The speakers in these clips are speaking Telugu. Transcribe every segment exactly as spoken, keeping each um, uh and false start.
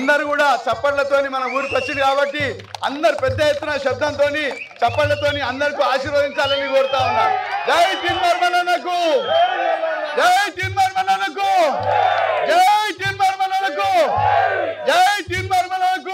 అందరూ కూడా చప్పట్లతోని మన ఊరికి వచ్చింది కాబట్టి అందరు పెద్ద ఎత్తున శబ్దంతోని చప్పట్లతోని అందరికీ ఆశీర్వదించాలని కోరుతా ఉన్నారు. జై తీన్మార్ మల్లన్నకు, జై తీన్మార్ మల్లన్నకు, జై తీన్మార్ మల్లన్నకు, జై తీన్మార్ మల్లన్నకు.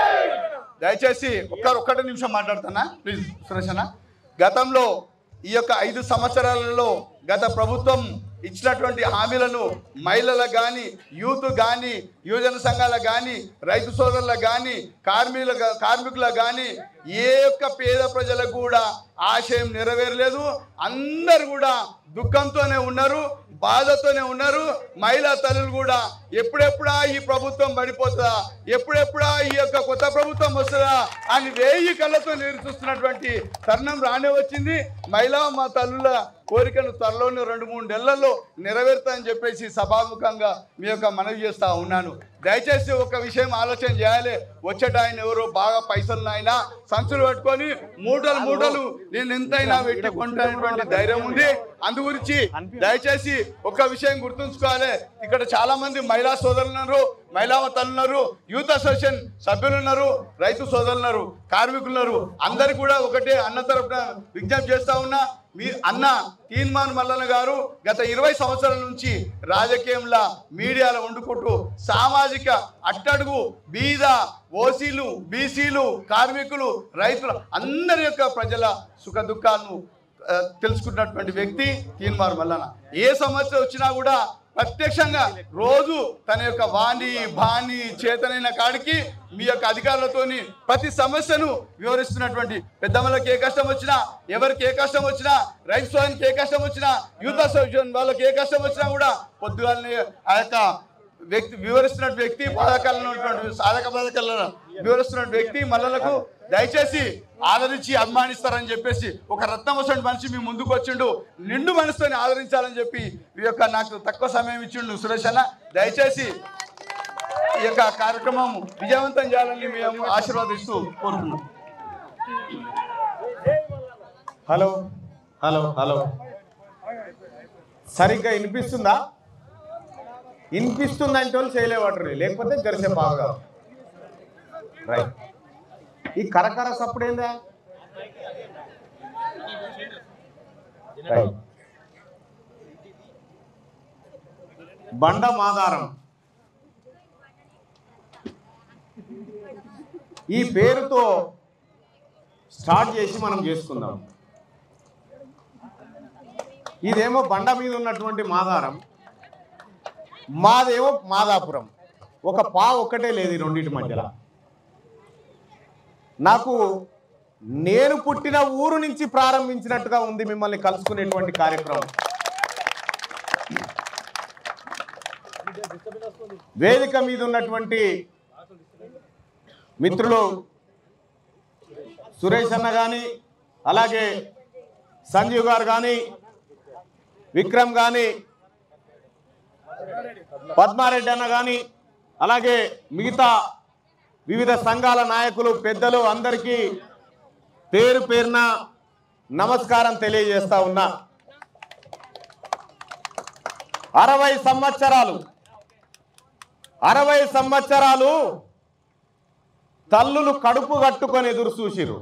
దయచేసి ఒక్కరు ఒక్కటి నిమిషం మాట్లాడుతున్నా ప్లీజ్ సురేష్ అన్న. గతంలో ఈ యొక్క ఐదు సంవత్సరాలలో గత ప్రభుత్వం ఇచ్చినటువంటి హామీలను మహిళలకు కానీ, యూత్ కానీ, యువజన సంఘాలకు కానీ, రైతు సోదరులకు కానీ, కార్మికుల కార్మికులకు కానీ ఏ యొక్క పేద ప్రజలకు కూడా ఆశయం నెరవేరలేదు. అందరు కూడా దుఃఖంతోనే ఉన్నారు, బాధతోనే ఉన్నారు. మహిళా తల్లులు కూడా ఎప్పుడెప్పుడా ఈ ప్రభుత్వం పడిపోతుందా, ఎప్పుడెప్పుడా ఈ యొక్క కొత్త ప్రభుత్వం వస్తుందా అని వేయి కళ్ళతో నిరీక్షిస్తున్నటువంటి తరుణం రానే వచ్చింది. మహిళా మా తల్లుల కోరికను త్వరలోనే రెండు మూడు నెలల్లో నెరవేరుతాయని చెప్పేసి సభాముఖంగా మీ యొక్క మనవి చేస్తూ ఉన్నాను. దయచేసి ఒక విషయం ఆలోచన చేయాలి. వచ్చేట ఆయన ఎవరో బాగా పైసలు అయినా సంచులు పట్టుకొని మూటలు మూటలు నేను ఎంతైనా పెట్టి కొంటానటువంటి ధైర్యం ఉంది. అందు గురించి దయచేసి ఒక విషయం గుర్తుంచుకోవాలి. ఇక్కడ చాలా మంది మహిళా సోదరులు ఉన్నారు, మహిళా తల్లులు ఉన్నారు, యూత్ అసోసియేషన్ సభ్యులు ఉన్నారు, రైతు సోదరులు ఉన్నారు, కార్మికులు ఉన్నారు. అందరు కూడా ఒకటే అన్న తరపున విజ్ఞప్తి చేస్తా ఉన్నా. మీ అన్న తీన్మార్ మల్లన్న గారు గత ఇరవై సంవత్సరాల నుంచి రాజకీయంలో మీడియాలో వండుకుంటూ సామాజిక అట్టడుగు బీద ఓసీలు, బీసీలు, కార్మికులు, రైతులు అందరి యొక్క ప్రజల సుఖ దుఃఖాలను తెలుసుకున్నటువంటి వ్యక్తి తీన్మార్ మల్లన్న. ఏ సమస్య వచ్చినా కూడా ప్రత్యక్షంగా రోజు తన యొక్క వాణి బాణి చేతనైన కాడికి మీ యొక్క అధికారులతోని ప్రతి సమస్యను వివరిస్తున్నటువంటి పెద్దమ్మలకు ఏ కష్టం వచ్చినా, ఎవరికి ఏ కష్టం వచ్చినా, రైతు సోదరునికి ఏ కష్టం వచ్చినా, యూత్ అసోసియేషన్ వాళ్ళకి ఏ కష్టం వచ్చినా కూడా పొద్దుగాలని ఆ యొక్క వ్యక్తి వివరిస్తున్న వ్యక్తి పథకాలను సాధక పథకాలను వివరిస్తున్న వ్యక్తి మల్లలకు దయచేసి ఆదరించి అభిమానిస్తారని చెప్పేసి ఒక రత్నం వసంటి మనిషి మీ ముందుకు వచ్చిండు. నిండు మనసుతోని ఆదరించాలని చెప్పి ఈ యొక్క నాకు తక్కువ సమయం ఇచ్చిండు సురేష్ అన్న. దయచేసి ఈ యొక్క కార్యక్రమం విజయవంతం చేయాలని మేము ఆశీర్వాదిస్తూ కోరుతున్నాం. హలో హలో హలో సరిగ్గా వినిపిస్తుందా? వినిపిస్తుందంటే వాళ్ళు చేయలేవాటరు, లేకపోతే గరిసే బాగా రైట్. ఈ కరకర సప్పుడేందా? బండ మాదారం ఈ పేరుతో స్టార్ట్ చేసి మనం చేసుకుందాం. ఇదేమో బండ మీద ఉన్నటువంటి మాదారం, మాదేమో మాదాపురం. ఒక పా ఒక్కటే లేదు ఈ రెండింటి మధ్యలో. నాకు నేను పుట్టిన ఊరు నుంచి ప్రారంభించినట్టుగా ఉంది మిమ్మల్ని కలుసుకునేటువంటి కార్యక్రమం. వేదిక మీద ఉన్నటువంటి మిత్రులు సురేష్ అన్న కానీ, అలాగే సంజీవ్ గారు కానీ, విక్రమ్ కానీ, పద్మారెడ్డి అన్న కానీ, అలాగే మిగతా వివిధ సంఘాల నాయకులు, పెద్దలు అందరికీ పేరు పేరున నమస్కారం తెలియజేస్తా ఉన్నా. అరవై సంవత్సరాలు అరవై సంవత్సరాలు తల్లులు కడుపు కట్టుకొని ఎదురు చూసిరు.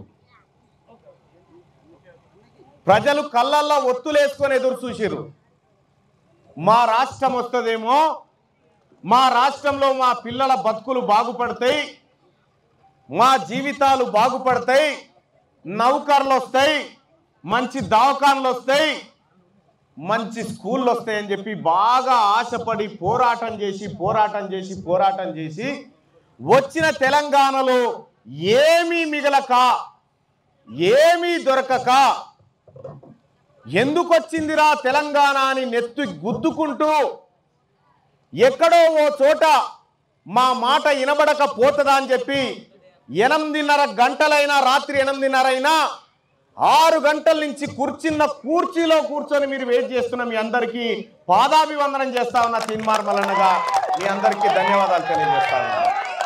ప్రజలు కళ్ళల్లో ఒత్తులేసుకొని ఎదురు చూసిరు. మా రాష్ట్రం వస్తుందేమో, మా రాష్ట్రంలో మా పిల్లల బతుకులు బాగుపడతాయి, మా జీవితాలు బాగుపడతాయి, నౌకర్లు వస్తాయి, మంచి దవాఖాన్లు వస్తాయి, మంచి స్కూళ్ళు వస్తాయని చెప్పి బాగా ఆశపడి పోరాటం చేసి పోరాటం చేసి పోరాటం చేసి వచ్చిన తెలంగాణలో ఏమీ మిగలక, ఏమీ దొరకక ఎందుకు వచ్చిందిరా తెలంగాణ అని నెత్తి గుద్దుకుంటూ ఎక్కడో ఓ చోట మా మాట వినబడకపోతుందా అని చెప్పి ఎనిమిదిన్నర గంటలైనా, రాత్రి ఎనిమిదిన్నర అయినా ఆరు గంటల నుంచి కూర్చున్న కూర్చీలో కూర్చొని మీరు వెయిట్ చేస్తున్న మీ అందరికీ పాదాభివందనం చేస్తా ఉన్నా. తీన్మార్ మల్లన్నగా మీ అందరికీ ధన్యవాదాలు తెలియజేస్తా ఉన్నా.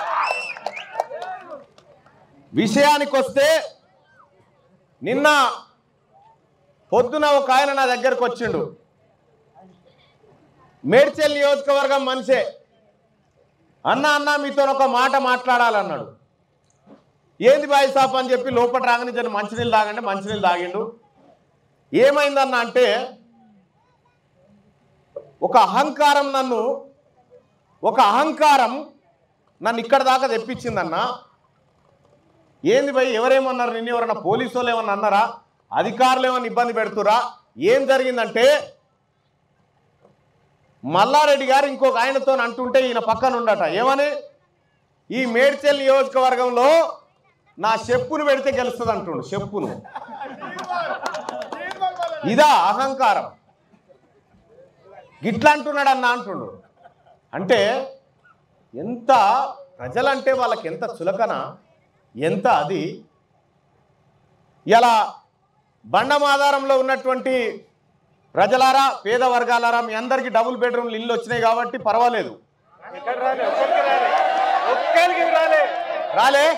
విషయానికి వస్తే నిన్న పొద్దున ఒక ఆయన నా దగ్గరకు వచ్చిండు. మేడ్చల్ నియోజకవర్గం మనిషే. అన్న అన్న మీతో ఒక మాట మాట్లాడాలన్నాడు. ఏంది బాయ్ సాప్ అని చెప్పి లోపల రాగానే జర మంచినీళ్ళు తాగండి, మంచినీళ్ళు తాగిండు. ఏమైందన్న అంటే ఒక అహంకారం నన్ను ఒక అహంకారం నన్ను ఇక్కడ దాకా తెప్పించిందన్న. ఏంది భయ్ ఎవరేమన్నారు, నిన్ను ఎవరన్నా పోలీసు వాళ్ళు ఏమన్నా అన్నారా, అధికారులు ఏమన్నా ఇబ్బంది పెడుతురా, ఏం జరిగిందంటే మల్లారెడ్డి గారు ఇంకొక ఆయనతో అంటుంటే ఈయన పక్కన ఉండట ఏమని, ఈ మేడ్చల్ నియోజకవర్గంలో నా చెప్పును పెడితే గెలుస్తుంది అంటుండు. చెప్పును ఇదా అహంకారం, గిట్లా అంటున్నాడు అన్న అంటుండు. అంటే ఎంత ప్రజలంటే వాళ్ళకి ఎంత చులకన, ఎంత అది. ఇలా బండమాధారంలో ఉన్నటువంటి ప్రజలారా, పేద వర్గాలారా, మీ అందరికీ డబుల్ బెడ్రూమ్లు ఇల్లు వచ్చినాయి కాబట్టి పర్వాలేదు. రాలే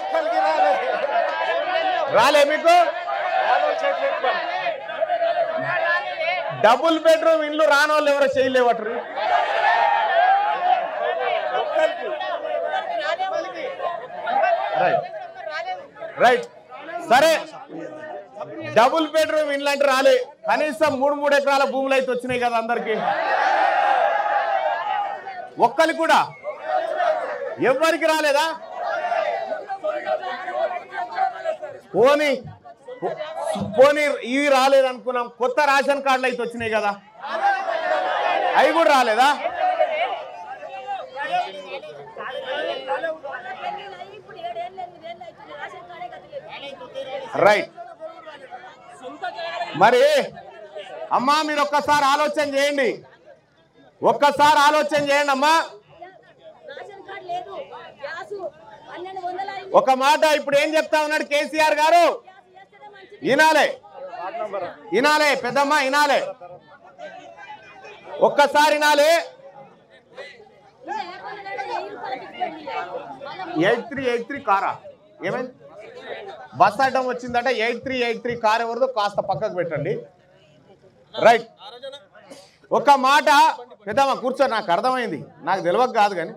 రాలే మీకు డబుల్ బెడ్రూమ్ ఇల్లు రాని వాళ్ళు ఎవరో చేయలేవట్రు. రైట్ రైట్ సరే, డబుల్ బెడ్రూమ్ ఇల్లు అంటే రాలే, కనీసం మూడు మూడు ఎకరాల భూములు అయితే వచ్చినాయి కదా అందరికి. ఒక్కరికి కూడా ఎవరికి రాలేదా? పోనీ పోనీ ఇవి రాలేదనుకున్నాం, కొత్త రేషన్ కార్డులు అయితే వచ్చినాయి కదా, అవి కూడా రాలేదా? రైట్. మరి అమ్మా మీరు ఒక్కసారి ఆలోచన చేయండి, ఒక్కసారి ఆలోచన చేయండి అమ్మా. ఒక మాట ఇప్పుడు ఏం చెప్తా ఉన్నాడు కేసీఆర్ గారు, వినాలే వినాలే పెద్దమ్మ వినాలే, ఒక్కసారి వినాలే. ఎయిట్ త్రీ ఎయిట్ త్రీ కారా ఏమైంది, బస్ అడ్డం వచ్చిందట. Eight three eight three car ఎవరిదో కాస్త పక్కకు పెట్టండి. రైట్. ఒక మాట పెద్దమ్మ కూర్చో, నాకు అర్థమైంది, నాకు తెలియక కాదు కానీ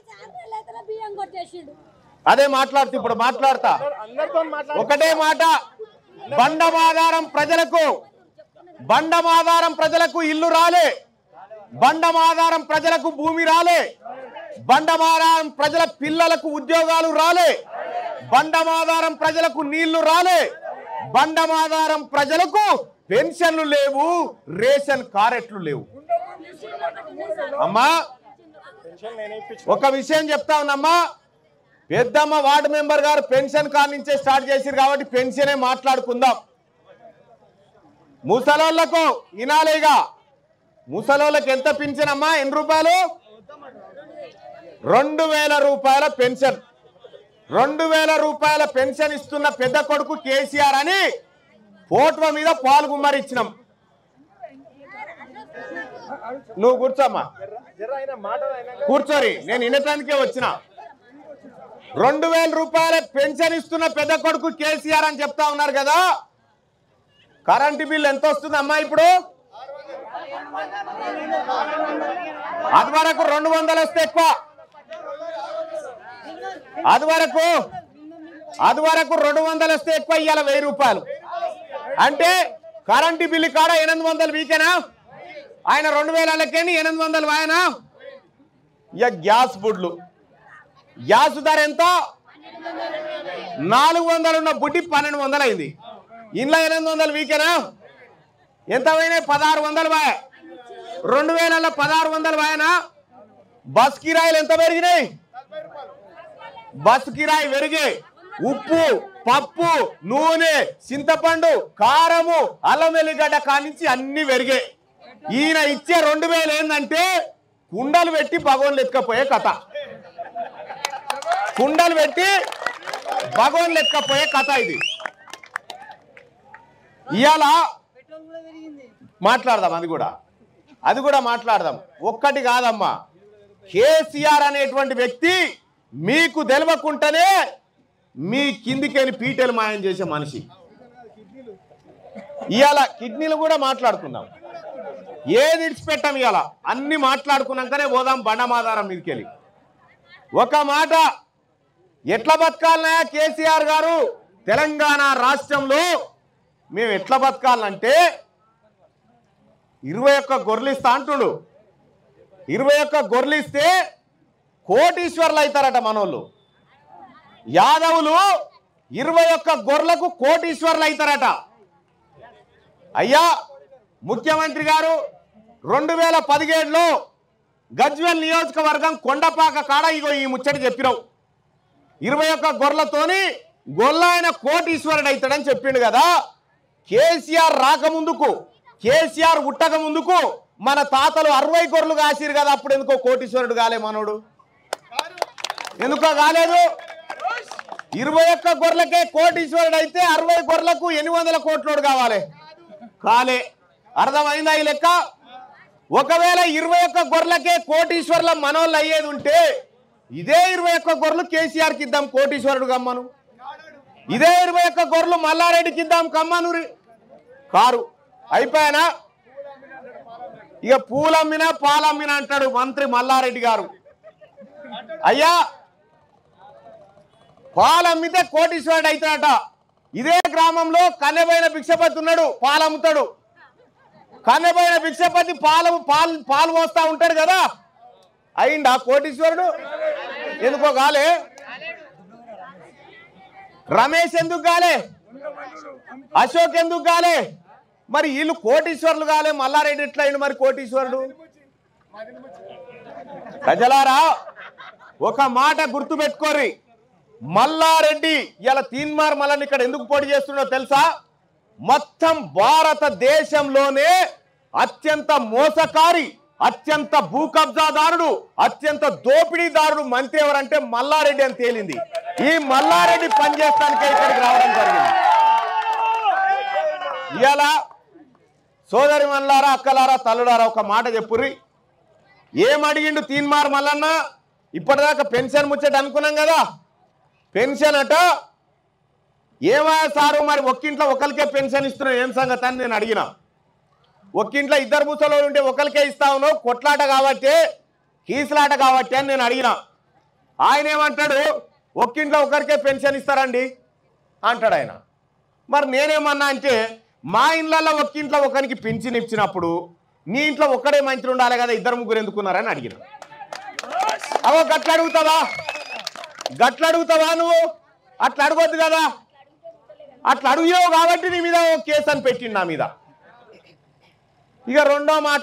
అదే మాట్లాడుతూ ఇప్పుడు మాట్లాడతా. ఒకటే మాట, బండమాధారం ప్రజలకు బండమాధారం ప్రజలకు ఇల్లు రాలే, బండమాధారం ప్రజలకు భూమి రాలే, బండమాధారం ప్రజల పిల్లలకు ఉద్యోగాలు రాలే, బండమాధారం ప్రజలకు నీళ్లు రాలే, బండమాధారం ప్రజలకు పెన్షన్లు లేవు, రేషన్ కార్డులు లేవు. అమ్మా ఒక విషయం చెప్తా ఉన్నమ్మా, పెద్దమ్మ వార్డు మెంబర్ గారు పెన్షన్ కార్డు నుంచే స్టార్ట్ చేశారు కాబట్టి పెన్షనే మాట్లాడుకుందాం. ముసలోళ్లకు ఇనాలేగా, ముసలోళ్ళకి ఎంత పెన్షన్ అమ్మా, ఎన్ని రూపాయలు? రెండు వేల రూపాయల పెన్షన్. రెండు వేల రూపాయల పెన్షన్ ఇస్తున్న పెద్ద కొడుకు కేసీఆర్ అని ఫోటో మీద పాల్గొమ్మరి ఇచ్చినాం. నువ్వు కూర్చోమ్మా, కూర్చోరి, నేను వినటానికే వచ్చిన. రెండు వేల రూపాయల పెన్షన్ ఇస్తున్న పెద్ద కొడుకు కేసీఆర్ అని చెప్తా ఉన్నారు కదా, కరెంటు బిల్ ఎంత వస్తుంది అమ్మా ఇప్పుడు? అది వరకు రెండు వందలు వస్తే ఎక్కువ, అది వరకు అది వరకు రెండు వందలు వస్తే ఎక్కువ, ఇవాళ వెయ్యి రూపాయలు అంటే కరెంటు బిల్లు కాడ ఎనిమిది వందలు వీకేనా, ఆయన రెండు వేలకేని ఎనిమిది వందలు ఆయన. ఇక గ్యాస్ బుడ్లు, గ్యాస్ ధర ఎంత? నాలుగు వందలు ఉన్న బుడ్డి పన్నెండు వందలు అయింది. ఇంట్లో ఎనిమిది వందలు వీకేనా, ఎంత పోయినాయి? పదహారు వందలు బాయ్. రెండు వేల పదహారు వందలు బాయనా. బస్ కిరాయిలు ఎంత పెరిగినాయి? బస్ కిరాయి పెరిగే, ఉప్పు, పప్పు, నూనె, చింతపండు, కారము, అల్లం వెల్లిగడ్డ కానించి అన్ని పెరిగాయి. ఈయన ఇచ్చే రెండు వేలు ఏంటంటే కుండలు పెట్టి భగవాన్లు ఎత్తుకపోయే కథ, కుండలు పెట్టి భగవాన్లు ఎత్తుకపోయే కథ ఇది. ఇవాళ మాట్లాడదాం, అది కూడా అది కూడా మాట్లాడదాం. ఒక్కటి కాదమ్మా, కేసీఆర్ అనేటువంటి వ్యక్తి మీకు తెలవకుండానే మీ కిందికేని పీటలు మాయం చేసే మనిషి. ఇవాళ కిడ్నీలు కూడా మాట్లాడుకుందాం, ఏది ఇడిచిపెట్టాం, ఇవాళ అన్ని మాట్లాడుకున్నాకనే పోదాం బండమాధారం మీదకెళ్ళి. ఒక మాట ఎట్లా బతకాలనా కేసీఆర్ గారు తెలంగాణ రాష్ట్రంలో మేము ఎట్లా బతకాలంటే ఇరవై ఒక్క గొర్రెలు ఇస్తా అంటుడు ఇరవై ఒక్క గొర్రెలు ఇస్తే కోటీశ్వర్లు అవుతారట మనోళ్ళు యాదవులు ఇరవై ఒక్క గొర్రెలకు కోటీశ్వర్లు అవుతారట అయ్యా ముఖ్యమంత్రి గారు రెండు వేల పదిహేడులో గజ్వేల్ నియోజకవర్గం కొండపాక కాడ ఇగో ఈ ముచ్చట చెప్పినావు ఇరవై ఒక్క గొర్రెలతోని గొల్ల ఆయన కోటీశ్వరుడు అవుతాడని చెప్పిండు కదా కేసీఆర్ రాకముందుకు కేసీఆర్ ఉట్టక ముందుకు మన తాతలు అరవై గొర్రెలు కాసిరు కదా అప్పుడు ఎందుకో కోటీశ్వరుడు కాలే మనోడు ఎందుకో కాలేదు ఇరవై ఒక్క గొర్రెలకే కోటీశ్వరుడు అయితే అరవై గొర్రెలకు ఎనిమిది వందల కోట్లోడు కావాలి కాలే అర్థమైందా ఈ లెక్క ఒకవేళ ఇరవై ఒక్క గొర్రెలకే కోటీశ్వర్ల మనోళ్ళు అయ్యేది ఉంటే ఇదే ఇరవై ఒక్క గొర్రెలు కేసీఆర్కి ఇద్దాం కోటీశ్వరుడు కమ్మను ఇదే ఇరవై ఒక్క గొర్రెలు మల్లారెడ్డికి ఇద్దాం కమ్మను కారు అయిపోయానా ఇక పూలమ్మినా పాలమ్మినా అంటాడు మంత్రి మల్లారెడ్డి గారు అయ్యా పాలమ్మితే కోటీశ్వరుడు అవుతాడట ఇదే గ్రామంలో కన్నెబైన భిక్షపతి ఉన్నాడు పాలు అమ్ముతాడు కన్నెబైన భిక్షపతి పాలు పాలు పాలు పోస్తా ఉంటాడు కదా అయిందా కోటీశ్వరుడు ఎందుకో కాలే రమేష్ ఎందుకు కాలే అశోక్ ఎందుకు కాలే మరి వీళ్ళు కోటీశ్వరులు కాలే మల్లారెడ్డి ఎట్లా అయిండు మరి కోటీశ్వరుడు ప్రజలారా ఒక మాట గుర్తు పెట్టుకోర్రి మల్లారెడ్డి ఇలా తీన్మార్ మల్లన్న ఇక్కడ ఎందుకు పోటీ చేస్తుండో తెలుసా మొత్తం భారతదేశంలోనే అత్యంత మోసకారి అత్యంత భూ కబ్జాదారుడు అత్యంత దోపిడీదారుడు మంత్రి ఎవరంటే మల్లారెడ్డి అని తేలింది ఈ మల్లారెడ్డి పనిచేస్తానికే ఇక్కడికి రావడం జరిగింది ఇలా సోదరి మల్లారా అక్కలారా తల్లుడారా ఒక మాట చెప్పుర్రి ఏం అడిగిండు తీన్మార్ మల్లన్న ఇప్పటిదాకా పెన్షన్ ముచ్చట అనుకున్నాం కదా పెన్షన్ అట ఏమా సారు మరి ఒక్కింట్లో ఒకరికే పెన్షన్ ఇస్తున్నావు ఏం సంగతి అని నేను అడిగిన ఒక్కింట్లో ఇద్దరు ముసలో ఉంటే ఒకరికే ఇస్తా ఉన్నావు కొట్లాట కాబట్టి కీసులాట కాబట్టి అని నేను అడిగిన ఆయన ఏమంటాడు ఒక్కింట్లో ఒకరికే పెన్షన్ ఇస్తారండి అంటాడు ఆయన మరి నేనేమన్నా అంటే మా ఇండ్లలో ఒక్కింట్లో ఒకరికి పెన్షన్ ఇచ్చినప్పుడు నీ ఇంట్లో ఒక్కడే మంత్రి ఉండాలి కదా ఇద్దరు ముగ్గురు ఎందుకున్నారని అడిగిన అవో గట్ల అడుగుతావా గట్ల అడుగుతావా నువ్వు అట్లా అడగొద్దు కదా అట్లా అడుగుతావు కాబట్టి నీ మీద ఓ కేసు అని పెట్టిండు నా మీద ఇక రెండో మాట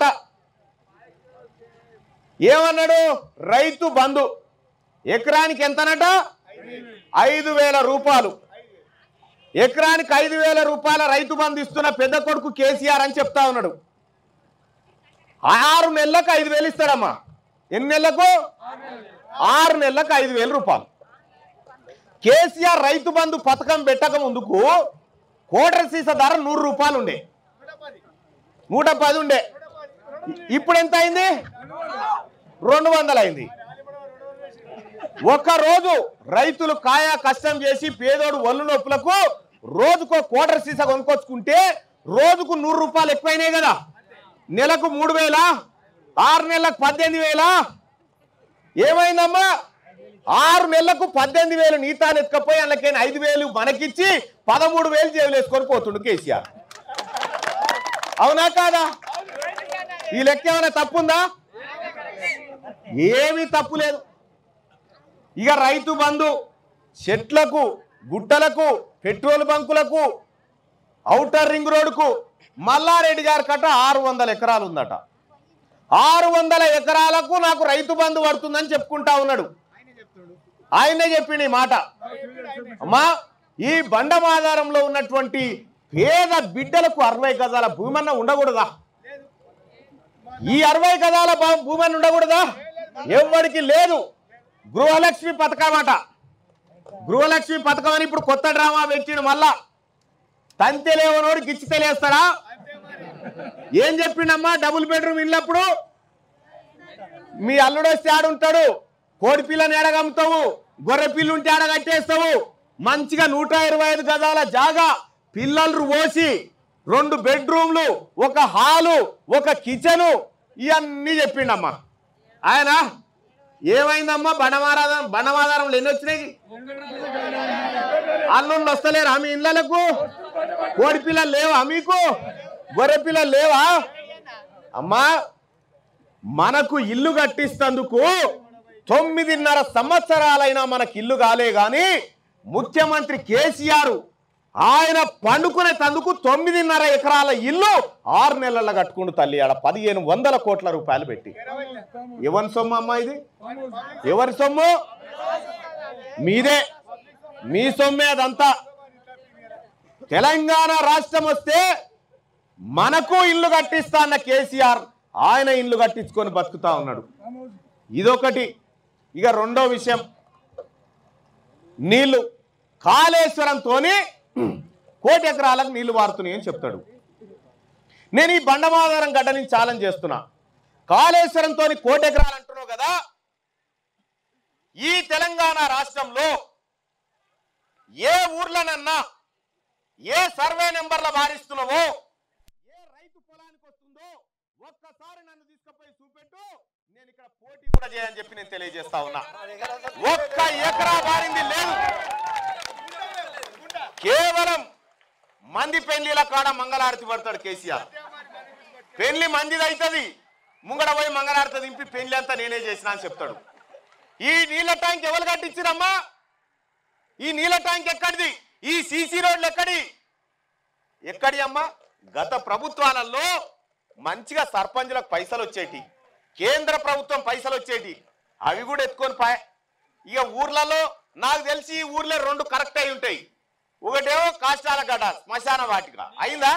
ఏమన్నాడు రైతు బంధు ఎకరానికి ఎంతనట ఐదు వేల రూపాయలు ఎకరానికి ఐదు వేల రూపాయల రైతు బంధు ఇస్తున్న పెద్ద కొడుకు కేసీఆర్ అని చెప్తా ఉన్నాడు ఆరు నెలలకు ఐదు వేలు ఇస్తాడమ్మా ఎన్ని నెలలకు ఆరు నెలలకు ఐదు వేల రూపాయలు కేసీఆర్ రైతు బంధు పథకం పెట్టక ముందుకు కోటర్ సీసా ధర నూరు రూపాయలు ఉండే నూట పది ఉండే ఇప్పుడు ఎంత అయింది రెండు వందలు అయింది ఒక్కరోజు రైతులు కాయా కష్టం చేసి పేదోడు ఒళ్ళు నొప్పులకు రోజుకో కోటర్ సీసా కొనుక్కొచ్చుకుంటే రోజుకు నూరు రూపాయలు ఎక్కువైనాయి కదా నెలకు మూడు వేల ఆరు నెలలకు పద్దెనిమిది వేల ఏమైందమ్మా ఆరు నెలలకు పద్దెనిమిది వేలు నీతాన్ని ఎత్తుకపోయి అందుకని ఐదు వేలు మనకిచ్చి పదమూడు వేలు జేబులు వేసుకొని పోతుండు కేసీఆర్ అవునా కాదా ఈ లెక్క ఏమైనా తప్పుందా ఏమీ తప్పు లేదు ఇక రైతు బంధు చెట్లకు గుట్టలకు పెట్రోల్ బంకులకు ఔటర్ రింగ్ రోడ్డుకు మల్లారెడ్డి గారి కట్ట ఆరు వందల ఎకరాలు ఉందట ఆరు వందల ఎకరాలకు నాకు రైతు బంధు పడుతుందని చెప్పుకుంటా ఉన్నాడు ఆయనే చెప్పిండు ఈ మాట అమ్మా ఈ బండమాధారంలో ఉన్నటువంటి పేద బిడ్డలకు అరవై గజాల భూమన్న ఉండకూడదా ఈ అరవై గజాల భూమన్న ఉండకూడదా ఎవరికి లేదు గృహలక్ష్మి పథకం అట గృహలక్ష్మి పథకం అని ఇప్పుడు కొత్త డ్రామా పెట్టిండు మళ్ళా తంతెలేవనోడు గిచ్చి తెలియస్తాడా ఏం చెప్పిండమ్మా డబుల్ బెడ్రూమ్ ఇల్లప్పుడు మీ అల్లుడు వస్తే ఆడుంటాడు కోడి పిల్లని ఎడగమ్ముతావు గొర్రె పిల్లు ఉంటే ఆడ కట్టేస్తావు మంచిగా నూట ఇరవై ఐదు గజాల జాగా పిల్లలు పోసి రెండు బెడ్రూమ్లు ఒక హాలు ఒక కిచెను ఇవన్నీ చెప్పిండమ్మా ఆయన ఏమైందమ్మా బండమారాధం బండమాధారంలో ఎన్ని వచ్చినాయి? అల్లుళ్ళు వస్తలేరా మీ ఇళ్ళకు? కోడి పిల్లలు లేవా మీకు? గొర్రె పిల్లలు లేవా? అమ్మా మనకు ఇల్లు కట్టిస్తందుకు తొమ్మిదిన్నర సంవత్సరాలైనా మనకి ఇల్లు కాలే గాని ముఖ్యమంత్రి కేసీఆర్ ఆయన పండుకునే తందుకు తొమ్మిదిన్నర ఎకరాల ఇల్లు ఆరు నెలల్లో కట్టుకుంటూ తల్లి ఆడ పదిహేను వందల కోట్ల రూపాయలు పెట్టి. ఎవరి సొమ్ము అమ్మా ఇది? ఎవరి సొమ్ము? మీదే, మీ సొమ్మే అదంతా. తెలంగాణ రాష్ట్రం వస్తే మనకు ఇల్లు కట్టిస్తా అన్న కేసీఆర్ ఆయన ఇల్లు కట్టించుకొని బతుకుతా ఉన్నాడు. ఇదొకటి. ఇక రెండో విషయం, నీళ్లు. కాళేశ్వరంతోని కోటి ఎకరాలకు నీళ్లు వారుతున్నాయని చెప్తాడు. నేను ఈ బండమాధారం గడ్డ నుంచి ఛాలెంజ్ చేస్తున్నా. కాళేశ్వరంతో కోటి ఎకరాలు అంటున్నావు కదా, ఈ తెలంగాణ రాష్ట్రంలో ఏ ఊర్లనన్నా ఏ సర్వే నెంబర్ల వారిస్తున్నావో, ఏ రైతు పొలానికి వస్తుందో ఒక్కసారి నన్ను తీసుకుపోయి చూపెట్టు, నేను ఇక్కడ పోటీ కూడా చేయని చెప్పి నేను తెలియజేస్తా ఉన్నా. ఒక్క ఎకరా వారింది లేదు. కేవలం మంది పెళ్లిల కాడ మంగళారతి పడతాడు కేసీఆర్. పెళ్లి మందిది అవుతుంది, ముంగడ పోయి మంగళారతి దింపి పెళ్లి అంతా నేనే చేసిన అని చెప్తాడు. ఈ నీళ్ళ ట్యాంక్ ఎవరు కట్టించిరమ్మా? ఈ నీళ్ళ ట్యాంక్ ఎక్కడిది? ఈ సీసీ రోడ్లు ఎక్కడి ఎక్కడి అమ్మా? గత ప్రభుత్వాలలో మంచిగా సర్పంచులకు పైసలు వచ్చేటి, కేంద్ర ప్రభుత్వం పైసలు వచ్చేటి, అవి కూడా ఎత్తుకొని పాయ. ఇక ఊర్లలో నాకు తెలిసి ఈ ఊర్లో రెండు కరెక్ట్ అయి ఉంటాయి. ఒకటేమో కాష్టాల గడ్డ శ్మశాన వాటిక అయిందా?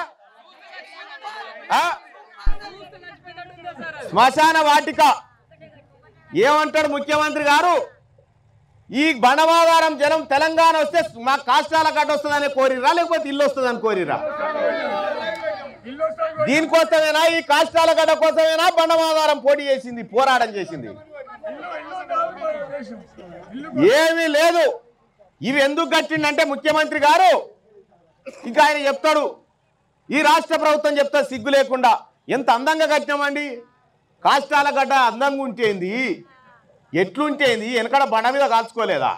శ్మశాన వాటిక ఏమంటాడు ముఖ్యమంత్రి గారు? ఈ బండమాధారం జనం తెలంగాణ వస్తే మా కాష్టాల గడ్డ వస్తుందని కోరిరా, లేకపోతే ఇల్లు వస్తుందని కోరిరా? దీనికోసమేనా, ఈ కాష్టాల గడ్డ కోసమేనా బండమాధారం పోటీ చేసింది, పోరాటం చేసింది? ఏమీ లేదు. ఇవి ఎందుకు కట్టిండంటే ముఖ్యమంత్రి గారు ఇంకా ఆయన చెప్తాడు, ఈ రాష్ట్ర ప్రభుత్వం చెప్తా సిగ్గు లేకుండా, ఎంత అందంగా కట్టినామండి. కాష్టాల గడ్డ అందంగా ఉంటేంది, ఎట్లుంటేంది, వెనకడ బండ మీద కాల్చుకోలేదా?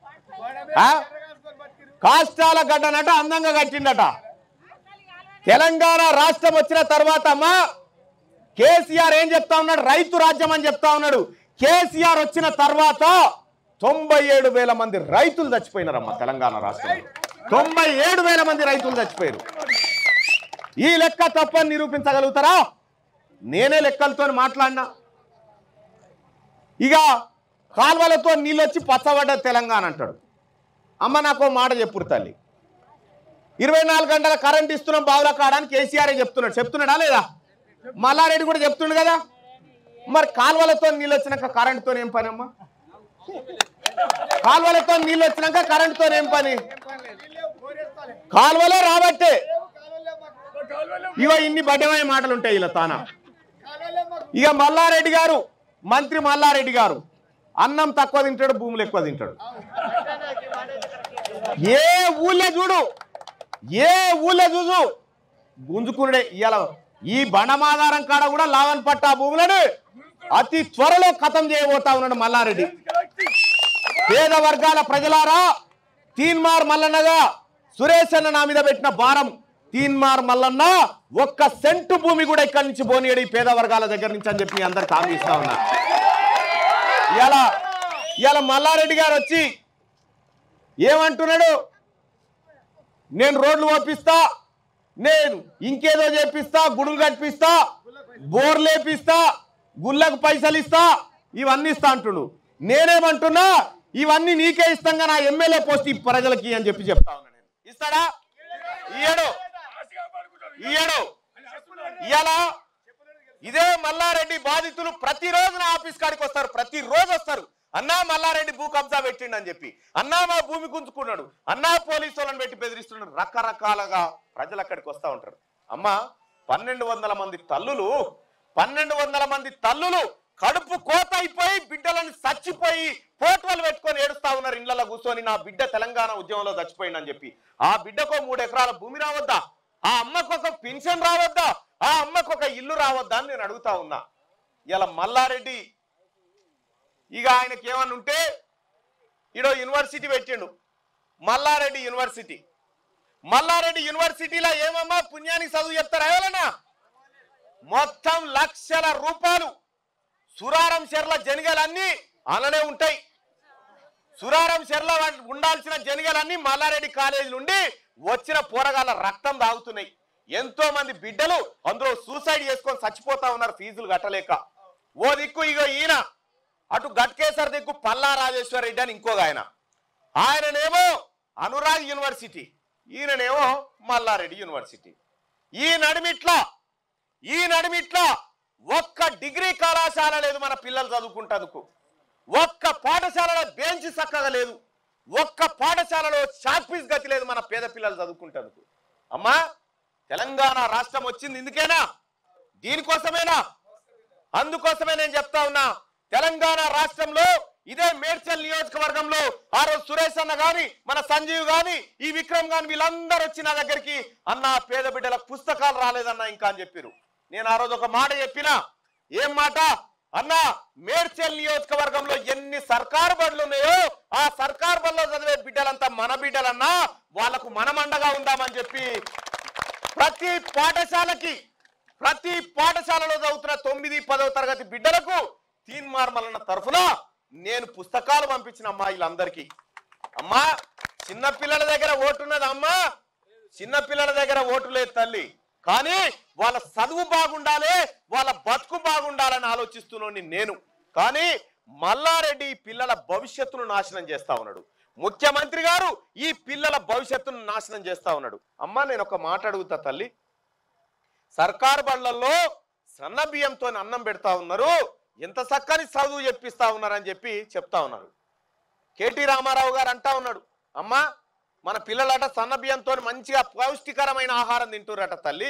కాష్టాల గడ్డనట అందంగా కట్టిండట. తెలంగాణ రాష్ట్రం వచ్చిన తర్వాత అమ్మా కేసీఆర్ ఏం చెప్తా ఉన్నాడు? రైతు రాజ్యం అని చెప్తా ఉన్నాడు. కేసీఆర్ వచ్చిన తర్వాత తొంభై ఏడు వేల మంది రైతులు చచ్చిపోయినారమ్మా తెలంగాణ రాష్ట్రంలో. తొంభై ఏడు వేల మంది రైతులు చచ్చిపోయారు. ఈ లెక్క తప్పని నిరూపించగలుగుతారా? నేనే లెక్కలతో మాట్లాడినా. ఇక కాల్వలతో నీళ్ళు వచ్చి పచ్చబడ్డ తెలంగాణ అంటాడు. అమ్మ నాకు మాట చెప్పుడు తల్లి, ఇరవై నాలుగు గంటల కరెంట్ ఇస్తున్నాం బావుల కాడానికి కేసీఆర్ చెప్తున్నాడు. చెప్తున్నాడా లేదా? మల్లారెడ్డి కూడా చెప్తుండు కదా. మరి కాల్వలతో నీళ్ళు వచ్చినాక కరెంటుతో ఏం పని అమ్మా? కాల్వలతో నీళ్ళు వచ్చినాక కరెంటుతో ఏం పని? కాల్వలే రాబట్టే ఇగో ఇన్ని బడ్డమైన మాటలు ఉంటాయి ఇలా తానా. ఇక మల్లారెడ్డి గారు, మంత్రి మల్లారెడ్డి గారు అన్నం తక్కువ తింటాడు, భూములు ఎక్కువ తింటాడు. ఏ ఊళ్ళో చూడు, ఏ ఊళ్ళో చూసు గుంజుకునుడే. ఇవాళ ఈ బండమాధారం కాడ కూడా లావన్ పట్టా భూములను అతి త్వరలో ఖతం చేయబోతా ఉన్నాడు మల్లారెడ్డి. పేద వర్గాల ప్రజలారా, తీన్మార్ మల్లన్నగా సురేష్ అన్న నా మీద పెట్టిన భారం, తీన్మార్ మల్లన్న ఒక్క సెంటు భూమి కూడా ఇక్కడి నుంచి పోనీయడు ఈ పేద వర్గాల దగ్గర నుంచి అని చెప్పి అందరికి హామీ ఇస్తా ఉన్నా. ఇవాళ ఇవాళ మల్లారెడ్డి గారు వచ్చి ఏమంటున్నాడు? నేను రోడ్లు ఓపిస్తా, నేను ఇంకేదో చేపిస్తా, గుడులు కట్టిస్తా, బోర్లు వేపిస్తా, గుళ్ళకు పైసలు ఇస్తా, ఇవన్నీ ఇస్తా అంటుడు. నేనేమంటున్నా, ఇవన్నీ నీకే ఇస్తాగా నా ఎమ్మెల్యే పోస్ట్ ఈ ప్రజలకి అని చెప్పి చెప్తా ఉన్నా. నేను ఇస్తాడా? ఇయ్యడు ఇయ్యడు ఇవాళ ఇదే మల్లారెడ్డి బాధితులు ప్రతిరోజు నా ఆఫీస్ కాడికి వస్తారు, ప్రతిరోజు వస్తారు. అన్నా మల్లారెడ్డి భూ కబ్జా పెట్టిండు అని చెప్పి, అన్నా మా భూమి గుంజుకున్నాడు, అన్నా పోలీసు వాళ్ళని పెట్టి బెదిరిస్తున్నాడు. రకరకాలుగా ప్రజలు అక్కడికి వస్తూ ఉంటారు. అమ్మా పన్నెండు వందల మంది తల్లులు పన్నెండు వందల మంది తల్లులు కడుపు కోత అయిపోయి బిడ్డలను చచ్చిపోయి ఫోటోలు పెట్టుకొని ఏడుస్తా ఉన్నారు ఇళ్లలో కూర్చొని. నా బిడ్డ తెలంగాణ ఉద్యమంలో చచ్చిపోయింది అని చెప్పి. ఆ బిడ్డకు మూడు ఎకరాల భూమి రావద్దా? ఆ అమ్మకు ఒక పెన్షన్ రావద్దా? ఆ అమ్మకు ఒక ఇల్లు రావద్దా అని నేను అడుగుతా ఉన్నా. ఇలా మల్లారెడ్డి ఇక ఆయనకి ఏమన్నా ఉంటే ఈడో యూనివర్సిటీ పెట్టిండు, మల్లారెడ్డి యూనివర్సిటీ. మల్లారెడ్డి యూనివర్సిటీలో ఏమమ్మా పుణ్యానికి చదువు చెప్తారా ఎవరన్నా? మొత్తం లక్షల రూపాయలు సురారం చెర్ల జనిగలన్నీ అలానే ఉంటాయి. సురారం చెర్ల ఉండాల్సిన జనిగలన్నీ మల్లారెడ్డి కాలేజీ నుండి వచ్చిన పోరగాళ్ళ రక్తం తాగుతున్నాయి. ఎంతో మంది బిడ్డలు అందులో సూసైడ్ చేసుకొని చచ్చిపోతా ఉన్నారు ఫీజులు కట్టలేక. ఓ దిక్కు ఇగో ఈయన, అటు గట్కేసర్ దిక్కు పల్లా రాజేశ్వర రెడ్డి అని ఇంకోగా ఆయన, ఆయననేమో అనురాగ్ యూనివర్సిటీ, ఈయననేమో మల్లారెడ్డి యూనివర్సిటీ. ఈ నడిమిట్లా ఈ నడిమిట్లా ఒక్క డిగ్రీ కళాశాల లేదు మన పిల్లలు చదువుకుంటందుకు. ఒక్క పాఠశాలలో బెంచ్ చక్కగా లేదు, ఒక్క పాఠశాలలో చాక్పీస్ గతి లేదు మన పేద పిల్లలు చదువుకుంటందుకు. అమ్మా తెలంగాణ రాష్ట్రం వచ్చింది ఇందుకేనా? దీనికోసమేనా? అందుకోసమే నేను చెప్తా ఉన్నా, తెలంగాణ రాష్ట్రంలో ఇదే మేడ్చల్ నియోజకవర్గంలో ఆ రోజు సురేష్ అన్న గాని మన సంజీవ్ గాని ఈ విక్రమ్ గాని వీళ్ళందరూ వచ్చి నా దగ్గరికి అన్న పేద బిడ్డలకు పుస్తకాలు రాలేదన్నా ఇంకా అని చెప్పారు. నేను ఆ రోజు ఒక మాట చెప్పినా, ఏం మాట అన్నా, మేడ్చల్ నియోజకవర్గంలో ఎన్ని సర్కారు బడులు ఉన్నాయో ఆ సర్కారు బడులో చదివే బిడ్డలంతా మన బిడ్డలన్నా, వాళ్లకు మనమండగా ఉందామని చెప్పి ప్రతి పాఠశాలకి ప్రతి పాఠశాలలో చదువుతున్న తొమ్మిది పదవ తరగతి బిడ్డలకు తీన్మార్ మల్లన్న తరఫున నేను పుస్తకాలు పంపించిన అమ్మాయిలందరికీ. అమ్మా చిన్నపిల్లల దగ్గర ఓటున్నది అమ్మా, చిన్నపిల్లల దగ్గర ఓటు లేదు తల్లి, కానీ వాళ్ళ చదువు బాగుండాలి, వాళ్ళ బతుకు బాగుండాలని ఆలోచిస్తున్నాను నేను. కానీ మల్లారెడ్డి ఈ పిల్లల భవిష్యత్తును నాశనం చేస్తా ఉన్నాడు. ముఖ్యమంత్రి గారు ఈ పిల్లల భవిష్యత్తును నాశనం చేస్తా ఉన్నాడు. అమ్మా నేను ఒక మాట అడుగుతా తల్లి, సర్కారు బళ్ళల్లో సన్న బియ్యంతో అన్నం పెడతా ఉన్నారు, ఎంత చక్కని చదువు చెప్పిస్తా ఉన్నారని చెప్పి చెప్తా ఉన్నారు. కేటీ రామారావు గారు అంటా ఉన్నాడు, అమ్మా మన పిల్లలట సన్న బియ్యంతో మంచిగా పౌష్టికరమైన ఆహారం తింటున్నారట తల్లి.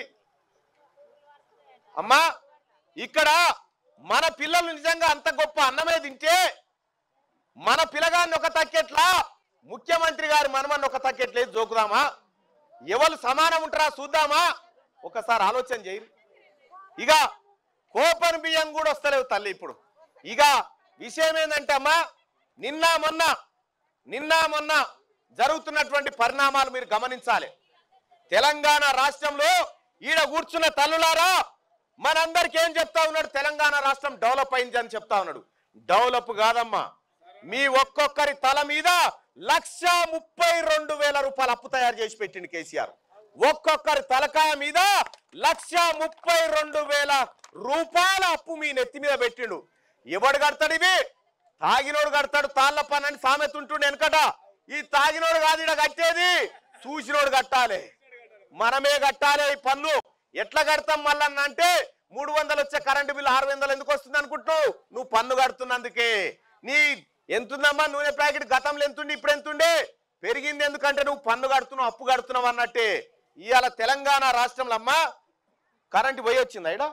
అమ్మా ఇక్కడ మన పిల్లలు నిజంగా అంత గొప్ప అన్నమే తింటే మన పిల్లగాన్ని ఒక తక్కెట్లా ముఖ్యమంత్రి గారి మనమని ఒక తక్కెట్లేదు జోకుదామా? ఎవరు సమానం ఉంటారా చూద్దామా? ఒకసారి ఆలోచన చేయి. ఇక కోపన్ బియ్యం కూడా వస్తలేవు తల్లి ఇప్పుడు. ఇక విషయం ఏంటంటే అమ్మా, నిన్న మొన్న నిన్న మొన్న జరుగుతున్నటువంటి పరిణామాలు మీరు గమనించాలి. తెలంగాణ రాష్ట్రంలో ఈడ కూర్చున్న తల్లులారా మనందరికి ఏం చెప్తా ఉన్నాడు? తెలంగాణ రాష్ట్రం డెవలప్ అయింది అని చెప్తా ఉన్నాడు. డెవలప్ కాదమ్మా, మీ ఒక్కొక్కరి తల మీద లక్ష ముప్పై రెండు వేల రూపాయలు అప్పు తయారు చేసి పెట్టిండు కేసీఆర్. ఒక్కొక్కరి తలకాయ మీద లక్ష ముప్పై రెండు వేల రూపాయల అప్పు మీ నెత్తి మీద పెట్టిండు. ఎవడు కడతాడు? ఇవి తాగినోడు కడతాడు, తాళ్ళ పని అని సామెత ఉంటుండే వెనకట. ఈ తాగినోడు కాదు ఇడ కట్టేది, చూసినోడు కట్టాలి, మనమే కట్టాలి ఈ పన్ను. ఎట్లా కడతాం మళ్ళన్న అంటే, మూడు వందలు వచ్చే కరెంటు బిల్లు ఆరు వందలు ఎందుకు వస్తుంది అనుకుంటున్నావు? నువ్వు పన్ను కడుతున్నందుకే. నీ ఎంతుందమ్మా నూనె ప్యాకెట్ గతంలో ఎంతుండే ఇప్పుడు ఎంతుండే? పెరిగింది ఎందుకంటే నువ్వు పన్ను కడుతున్నావు, అప్పు కడుతున్నావు అన్నట్టే. ఇవాళ తెలంగాణ రాష్ట్రంలో అమ్మా కరెంటు పోయి వచ్చింది అయిడా.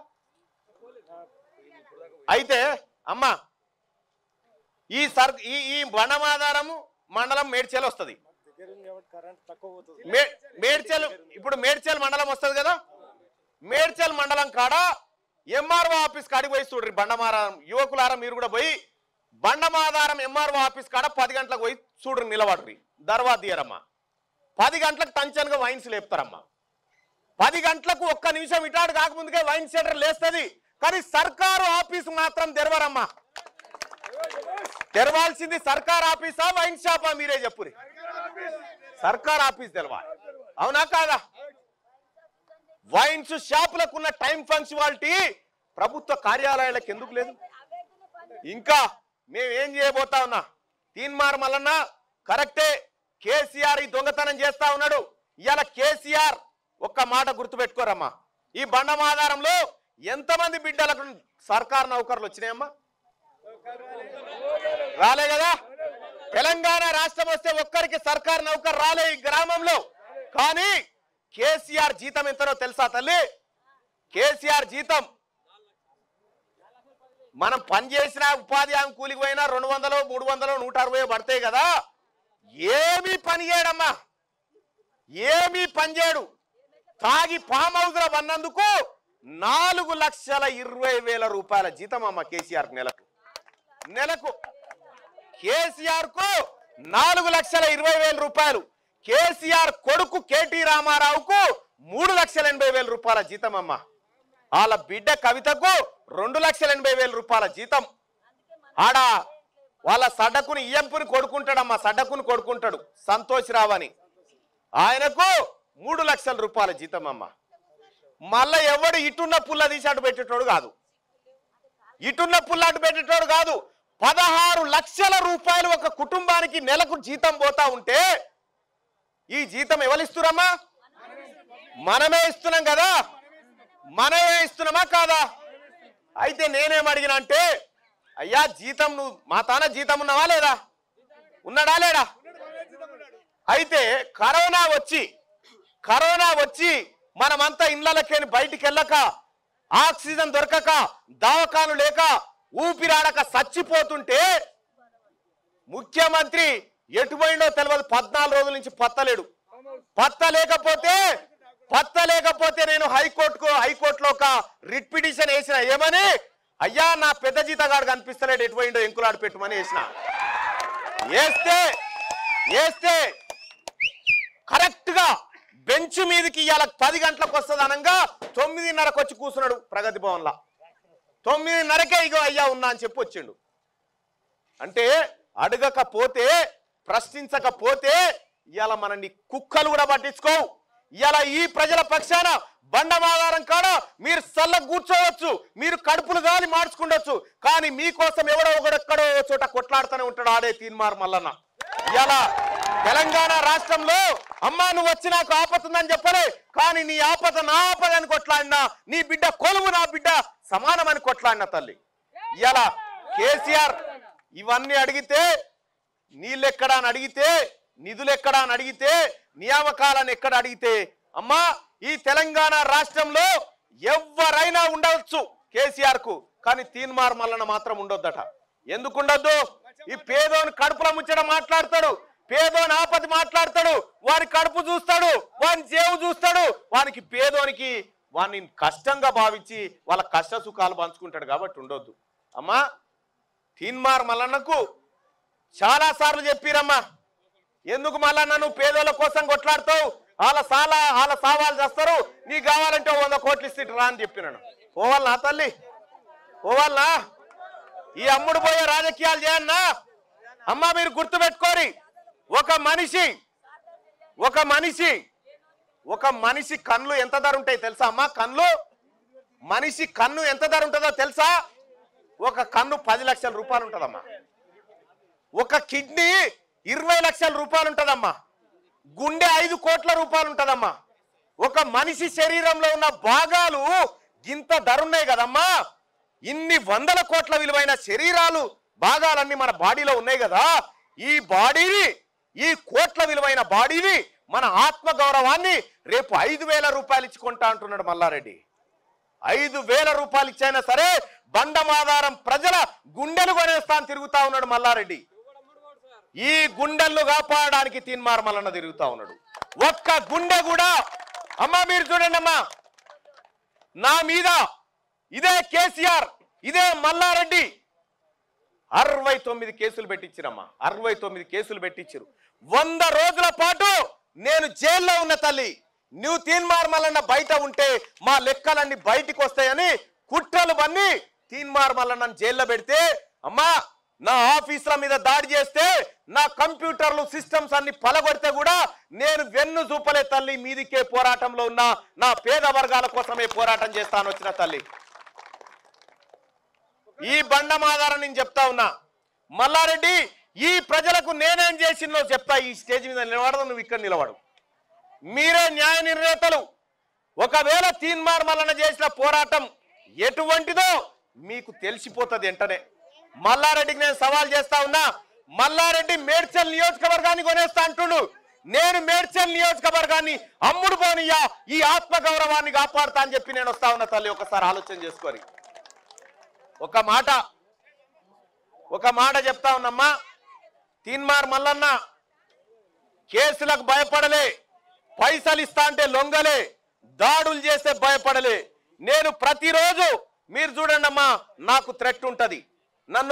అయితే అమ్మా ఈ సర్ ఈ ఈ బండమాధారము మండలం మేడ్చల్ వస్తుంది. మేడ్చల్ ఇప్పుడు మేడ్చల్ మండలం వస్తుంది కదా, మేడ్చల్ మండలం కాడ ఎంఆర్ఓ ఆఫీస్ కాడికి పోయి చూడ్రి. బండమాధారం యువకులారా మీరు కూడా పోయి బండమాధారం ఎంఆర్ఓ ఆఫీస్ కాడ పది గంటలకు పోయి చూడ్రి, నిలబడ్రి, దర్వా తీయరమ్మా. పది గంటలకు టంచన్గా వైన్స్ లేపుతారమ్మా. పది గంటలకు ఒక్క నిమిషం ఇటాడు కాకముందుకే వైన్ సెంటర్ లేస్తుంది, కానీ సర్కారు ఆఫీసు మాత్రం తెరవరమ్మా. తెరవాల్సింది సర్కార్ ఆఫీసా వైన్ షాపా? మీరే చెప్పురి. సర్కార్ ఆఫీస్ తెరవాలి, అవునా కాదా? వైన్స్ షాపులకు ఉన్న టైం ఫంక్చువాలిటీ ప్రభుత్వ కార్యాలయాలకు ఎందుకు లేదు? ఇంకా మేము ఏం చేయబోతా ఉన్నా, తీన్మార్ మల్లన్న కరెక్టే, కేసీఆర్ ఈ దొంగతనం చేస్తా ఉన్నాడు. ఇవాళ కేసీఆర్ ఒక్క మాట గుర్తుపెట్టుకోరమ్మా, ఈ బండమాధారంలో ఎంతమంది బిడ్డలకు సర్కార్ నౌకర్లు వచ్చినాయమ్మా? రాలే కదా. తెలంగాణ రాష్ట్రం వస్తే ఒక్కరికి సర్కార్ నౌకర్ రాలే ఈ గ్రామంలో. కానీ కేసీఆర్ జీతం ఎంతనో తెలుసా తల్లి? కేసీఆర్ జీతం మనం పనిచేసిన ఉపాధి హామీ కూలికి పోయినా రెండు వందలు మూడు వందలు నూట అరవై పడతాయి కదా. ఏమీ పని చేయడమ్మా, ఏమీ పని చేయడు. తాగి ఫామ్ హౌస్ లో పన్నందుకు నాలుగు లక్షల ఇరవై వేల రూపాయల జీతం అమ్మ కేసీఆర్ నెలకు నెలకు కేసీఆర్ కు నాలుగు లక్షల ఇరవై వేల రూపాయలు, కేసీఆర్ కొడుకు కేటీ రామారావుకు మూడు లక్షల ఎనభై వేల రూపాయల జీతం అమ్మ. వాళ్ళ బిడ్డ కవితకు రెండు లక్షల ఎనభై వేల రూపాయల జీతం. ఆడ వాళ్ళ సడ్డకుని ఇయ్యంపుని కొడుకుంటాడమ్మా, సడ్డకుని కొడుకుంటాడు సంతోష్ రావు అని, ఆయనకు మూడు లక్షల రూపాయల జీతం అమ్మ. మళ్ళా ఎవడు ఇటున్న పుల్ల తీసి అటు పెట్టేటోడు కాదు, ఇటున్న పుల్ల అటు పెట్టేటోడు కాదు. పదహారు లక్షల రూపాయలు ఒక కుటుంబానికి నెలకు జీతం పోతా ఉంటే ఈ జీతం ఎవరిస్తున్నామా? మనమే ఇస్తున్నాం కదా, మనమే ఇస్తున్నామా కాదా? అయితే నేనేం అడిగిన అంటే, అయ్యా జీతం నువ్వు మా తాన జీతం ఉన్నావా లేదా? ఉన్నాడా లేడా? అయితే కరోనా వచ్చి కరోనా వచ్చి మనమంతా ఇళ్లకేని బయటికి వెళ్ళక, ఆక్సిజన్ దొరకక, దవాఖాను లేక, ఊపిరాడక చచ్చిపోతుంటే ముఖ్యమంత్రి ఎటుపోయిండో తెలియదు. పద్నాలుగు రోజుల నుంచి పత్తలేడు. పత్త లేకపోతే పత్త లేకపోతే నేను హైకోర్టుకు హైకోర్టులో ఒక రిట్ పిటిషన్ వేసిన. ఏమని? అయ్యా నా పెద్ద జీతగాడు కనిపిస్తలేడు, ఎటుపోయిండో ఎంకులాడు పెట్టుమని వేసిన. వేస్తే వేస్తే కరెక్ట్ గా బెంచ్ మీదకి ఇవాళ పది గంటలకు వస్తుంది అనగా తొమ్మిదిన్నరకు వచ్చి కూర్చున్నాడు ప్రగతి భవన్ లా. తొమ్మిదిన్నరకే ఇగో అయ్యా ఉన్నా అని చెప్పి వచ్చిండు. అంటే అడగకపోతే, ప్రశ్నించకపోతే ఇవాళ మనల్ని కుక్కలు కూడా పట్టించుకోవు. ఇవాళ ఈ ప్రజల పక్షాన బండమాధారం కాడ మీరు సల్ల కూర్చోవచ్చు, మీరు కడుపులు గాని మార్చుకుండొచ్చు, కానీ మీకోసం ఎవడో ఒకడెక్కడో చోట కొట్లాడుతూనే ఉంటాడు ఆడే తీన్మార్ మల్లన్న. ఇవాళ తెలంగాణ రాష్ట్రంలో అమ్మా నువ్వు వచ్చి నాకు ఆపతుందని చెప్పలే, కానీ నీ ఆపద నా ఆపదని కొట్లాడినా, నీ బిడ్డ కొలువు నా బిడ్డ సమానమని కొట్లాడిన తల్లి. ఇవాళ కేసీఆర్ ఇవన్నీ అడిగితే, నీళ్ళెక్కడా అని అడిగితే, నిధులు ఎక్కడా అని అడిగితే, నియామకాలను ఎక్కడ అడిగితే, అమ్మా ఈ తెలంగాణ రాష్ట్రంలో ఎవరైనా ఉండవచ్చు కేసీఆర్ కు, కానీ తీన్మార్ మల్లన్న మాత్రం ఉండొద్దట. ఎందుకుండొద్దు? ఈ పేదోని కడుపుల ముచ్చట మాట్లాడతాడు, పేదోని ఆపతి మాట్లాడతాడు, వారి కడుపు చూస్తాడు, వాని జేవు చూస్తాడు, వానికి పేదోనికి వాని కష్టంగా భావించి వాళ్ళ కష్ట సుఖాలు పంచుకుంటాడు కాబట్టి ఉండొద్దు. అమ్మా తీన్మార్ మల్లన్నకు చాలా సార్లు చెప్పిరమ్మా, ఎందుకు మళ్ళా నన్ను పేదోళ్ళ కోసం కొట్లాడుతావు, వాళ్ళ సాల వాళ్ళ సావాలు చేస్తారు, నీకు కావాలంటే వంద కోట్లు ఇస్తే రా అని చెప్పినాను. పోవాలనా తల్లి? పోవాలనా? ఈ అమ్ముడు పోయే రాజకీయాలు చేయన్నా? అమ్మా మీరు గుర్తుపెట్టుకోరి, ఒక మనిషి ఒక మనిషి ఒక మనిషి కన్ను ఎంత ధర ఉంటాయి తెలుసా అమ్మా? కన్ను మనిషి కన్ను ఎంత ధర ఉంటుందో తెలుసా? ఒక కన్ను పది లక్షల రూపాయలు ఉంటుందమ్మా. ఒక కిడ్నీ ఇరవై లక్షల రూపాయలు ఉంటుందమ్మా. గుండె ఐదు కోట్ల రూపాయలు ఉంటుందమ్మా. ఒక మనిషి శరీరంలో ఉన్న భాగాలు ఇంత ధర ఉన్నాయి కదమ్మా. ఇన్ని వందల కోట్ల విలువైన శరీరాలు భాగాలన్నీ మన బాడీలో ఉన్నాయి కదా. ఈ బాడీని, ఈ కోట్ల విలువైన బాడీని, మన ఆత్మ గౌరవాన్ని రేపు ఐదు వేల రూపాయలు ఇచ్చి కొంటా అంటున్నాడు మల్లారెడ్డి. ఐదు వేల రూపాయలు ఇచ్చైనా సరే బండమాధారం ప్రజల గుండెలు కొనేస్తా అని తిరుగుతా ఉన్నాడు మల్లారెడ్డి. ఈ గుండెలను కాపాడడానికి తీన్మార్ మల్లన్న తిరుగుతా ఉన్నాడు. ఒక్క గుండె కూడా అమ్మా మీరు చూడండి అమ్మా, నా మీద ఇదే కేసీఆర్, ఇదే మల్లారెడ్డి అరవై తొమ్మిది కేసులు పెట్టించిరమ్మా. అరవై తొమ్మిది కేసులు పెట్టించారు. వంద రోజుల పాటు నేను జైల్లో ఉన్న తల్లి, నువ్వు తీన్మార్ మల్లన్న బయట ఉంటే మా లెక్కలన్నీ బయటికి వస్తాయని కుట్రలు బన్ని తీన్మార్ మల్లన్న జైల్లో పెడితే, అమ్మా నా ఆఫీసుల మీద దాడి చేస్తే, నా కంప్యూటర్లు సిస్టమ్స్ అన్ని పలగొడితే కూడా నేను వెన్ను చూపలే తల్లి. మీదికే పోరాటంలో ఉన్న నా పేద వర్గాల కోసమే పోరాటం చేస్తాను వచ్చిన తల్లి. ఈ బండమాధారం నేను చెప్తా ఉన్నా. మల్లారెడ్డి ఈ ప్రజలకు నేనేం చేసినో చెప్తా. ఈ స్టేజ్ మీద నిలబడదు, నువ్వు ఇక్కడ నిలబడు. మీరే న్యాయ నిర్ణేతలు. ఒకవేళ తీన్మార్ మల్లన్న చేసిన పోరాటం ఎటువంటిదో మీకు తెలిసిపోతుంది వెంటనే. మల్లారెడ్డికి నేను సవాల్ చేస్తా ఉన్నా. మల్లారెడ్డి మేడ్చల్ నియోజకవర్గాన్ని కొనేస్తా అంటుడు. నేను మేడ్చల్ నియోజకవర్గాన్ని అమ్ముడు పోనీయా, ఈ ఆత్మ గౌరవాన్ని కాపాడుతా అని చెప్పి నేను వస్తా ఉన్నా తల్లి. ఒకసారి ఆలోచన చేసుకొని ఒక మాట ఒక మాట చెప్తా ఉన్నమ్మా. తీన్మార్ మల్లన్న కేసులకు భయపడలే, పైసలు ఇస్తా అంటే లొంగలే, దాడులు చేస్తే భయపడలే. నేను ప్రతిరోజు మీరు చూడండి అమ్మా, నాకు థ్రెట్ ఉంటది. నన్ను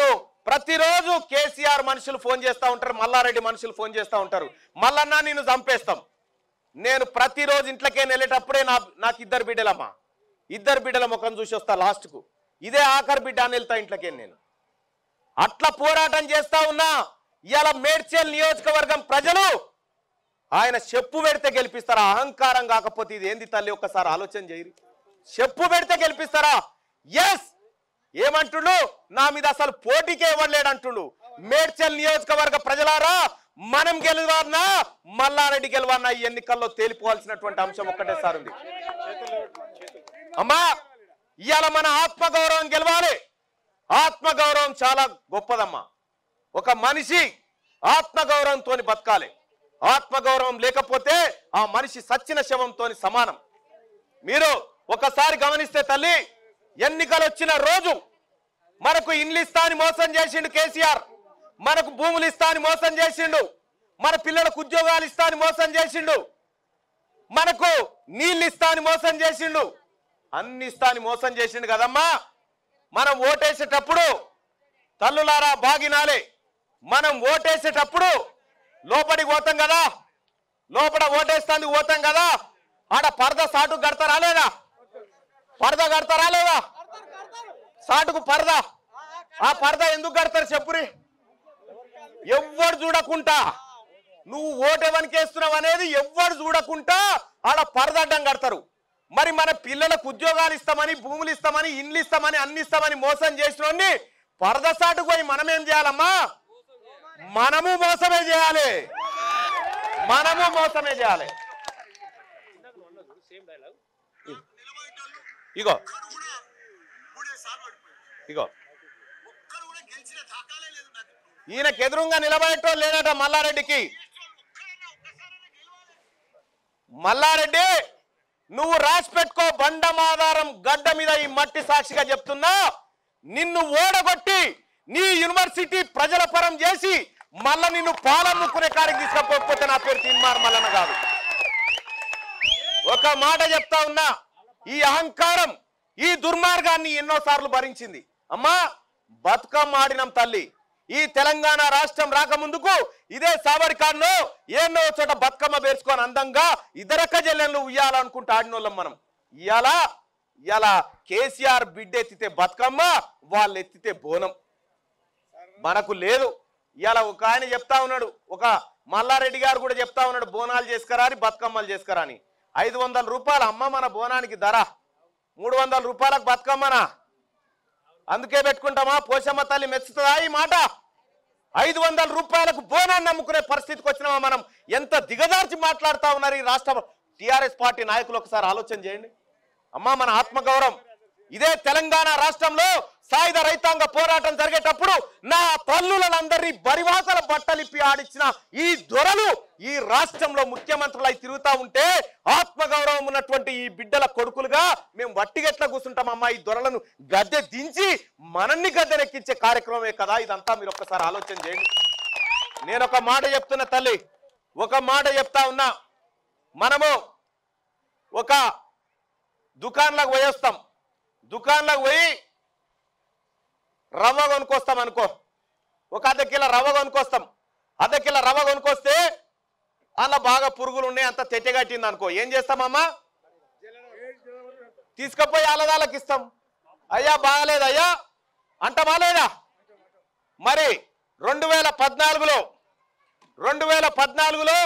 ప్రతిరోజు కేసీఆర్ మనుషులు ఫోన్ చేస్తూ ఉంటారు, మల్లారెడ్డి మనుషులు ఫోన్ చేస్తూ ఉంటారు, మల్లన్న నిన్ను చంపేస్తాం. నేను ప్రతిరోజు ఇంట్లోకే వెళ్ళేటప్పుడే నా నాకు ఇద్దరు బిడ్డలమ్మా, ఇద్దరు బిడ్డల ముఖం చూసి వస్తా, లాస్ట్కు ఇదే ఆఖరి బిడ్డ అని వెళ్తా ఇంట్లోకే. నేను అట్లా పోరాటం చేస్తా ఉన్నా. ఇవాళ మేడ్చల్ నియోజకవర్గం ప్రజలు ఆయన చెప్పు పెడితే గెలిపిస్తారా? అహంకారం కాకపోతే ఇది ఏంది తల్లి, ఒక్కసారి ఆలోచన చేయరు. చెప్పు పెడితే గెలిపిస్తారా? ఎస్ ఏమంటుండు, నా మీద అసలు పోటీకే ఇవ్వలేడు అంటుండు. మేడ్చల్ నియోజకవర్గ ప్రజలారా, మనం గెలవన్నా మల్లారెడ్డి గెలవన్నా ఈ ఎన్నికల్లో తేలిపోవాల్సినటువంటి అంశం ఒక్కటేసారి ఉంది. అమ్మా ఇవాళ మన ఆత్మగౌరవం గెలవాలి. ఆత్మగౌరవం చాలా గొప్పదమ్మా. ఒక మనిషి ఆత్మగౌరవంతో బతకాలి. ఆత్మగౌరవం లేకపోతే ఆ మనిషి సచ్చిన శవంతో సమానం. మీరు ఒకసారి గమనిస్తే తల్లి, ఎన్నికలు వచ్చిన రోజు మనకు ఇండ్లు ఇస్తా అని మోసం చేసిండు కేసీఆర్, మనకు భూములు ఇస్తా అని మోసం చేసిండు, మన పిల్లలకు ఉద్యోగాలు ఇస్తా అని మోసం చేసిండు, మనకు నీళ్ళు ఇస్తా అని మోసం చేసిండు, అన్ని ఇస్తా అని మోసం చేసిండు కదమ్మా. మనం ఓటేసేటప్పుడు తల్లులారా బాగినాలే, మనం ఓటేసేటప్పుడు లోపలికి పోతాం కదా, లోపల ఓటేస్తానికి పోతాం కదా, ఆడ పరద సాటు కడతారా లేదా? పరద కడతారా లేదా? సాటుకు పరద. ఆ పరద ఎందుకు కడతారు చెప్పురి? ఎవ్వరు చూడకుండా నువ్వు ఓటేవనికి వేస్తున్నావు అనేది ఎవ్వరు చూడకుండా ఆడ పరద అడ్డం కడతారు. మరి మన పిల్లలకు ఉద్యోగాలు ఇస్తామని, భూములు ఇస్తామని, ఇండ్లు ఇస్తామని, అన్ని ఇస్తామని మోసం చేసిన పరద సాటుకు పోయి మనం ఏం చేయాలమ్మా? మనము మోసమే చేయాలి, మనము మోసమే చేయాలి. ఇగో ఇగో ఈయనకు ఎదురుగా నిలబడేటో లేదట మల్లారెడ్డికి. మల్లారెడ్డి నువ్వు రాసి పెట్టుకో, బండమాధారం గడ్డ మీద ఈ మట్టి సాక్షిగా చెప్తున్నా, నిన్ను ఓడగొట్టి నీ యూనివర్సిటీ ప్రజల పరం చేసి మళ్ళా నిన్ను పాలమ్ముకునే కాడికి తీసుకపోతే నా పేరు తీన్మార్ మల్లన్న కాదు. ఒక మాట చెప్తా ఉన్నా, ఈ అహంకారం ఈ దుర్మార్గాన్ని ఎన్నోసార్లు భరించింది. అమ్మా బతుకమ్మ ఆడినం తల్లి. ఈ తెలంగాణ రాష్ట్రం రాకముందుకు ఇదే సాబరికాడ్లో ఎన్నో చోట బతుకమ్మ పేర్చుకొని అందంగా ఇద్దరక్క జల్లెన్లు ఉయ్యాలనుకుంటూ ఆడినోళ్ళం మనం. ఇవాళ ఇవాళ కేసీఆర్ బిడ్డ ఎత్తితే బతుకమ్మ, వాళ్ళు ఎత్తితే బోనం. మనకు లేదు. ఇవాళ ఒక ఆయన చెప్తా ఉన్నాడు, ఒక మల్లారెడ్డి గారు కూడా చెప్తా ఉన్నాడు, బోనాలు చేసుకురా అని, బతుకమ్మలు చేసుకురా అని. ఐదు వందల రూపాయలు అమ్మ మన బోనానికి ధర, మూడు వందల రూపాయలకు బతుకమ్మనా? అందుకే పెట్టుకుంటామా? పోషమ్మ తల్లి మెచ్చుతుందా ఈ మాట? ఐదు వందల రూపాయలకు బోనాన్ని నమ్ముకునే పరిస్థితికి వచ్చినామా మనం? ఎంత దిగజార్చి మాట్లాడుతూ ఉన్నారు ఈ రాష్ట్ర టీఆర్ఎస్ పార్టీ నాయకులు, ఒకసారి ఆలోచన చేయండి. అమ్మా మన ఆత్మగౌరవం ఇదే తెలంగాణ రాష్ట్రంలో సాయుధ రైతాంగ పోరాటం జరిగేటప్పుడు నా తల్లులందరినీ బరివాసల బట్టలిప్పి ఆడిచ్చిన ఈ దొరలు ఈ రాష్ట్రంలో ముఖ్యమంత్రులు అయి తిరుగుతూ ఉంటే ఆత్మగౌరవం ఉన్నటువంటి ఈ బిడ్డల కొడుకులుగా మేము వట్టిగెట్లా కూర్చుంటామమ్మా? ఈ దొరలను గద్దె దించి మనల్ని గద్దెనెక్కించే కార్యక్రమమే కదా ఇదంతా. మీరు ఒక్కసారి ఆలోచన చేయండి. నేను ఒక మాట చెప్తున్నా తల్లి, ఒక మాట చెప్తా ఉన్నా. మనము ఒక దుకాణంలోకి పోయి వస్తాం, దుకాణంలోకి పోయి రవ్వ కొనుక్కొస్తాం అనుకో, ఒక అర్ధ కిలో రవ్వ కొనుక్కొస్తాం. అర్ధ కిలో రవ్వ కొనుక్కొస్తే అలా బాగా పురుగులు ఉన్నాయి, అంత తెట్టెగట్టింది అనుకో, ఏం చేస్తామమ్మా? తీసుకుపోయి అలదాలకు ఇస్తాం. అయ్యా బాగలేదు అయ్యా అంటమా లేదా? మరి రెండు వేల పద్నాలుగులో రెండు వేల పద్నాలుగులో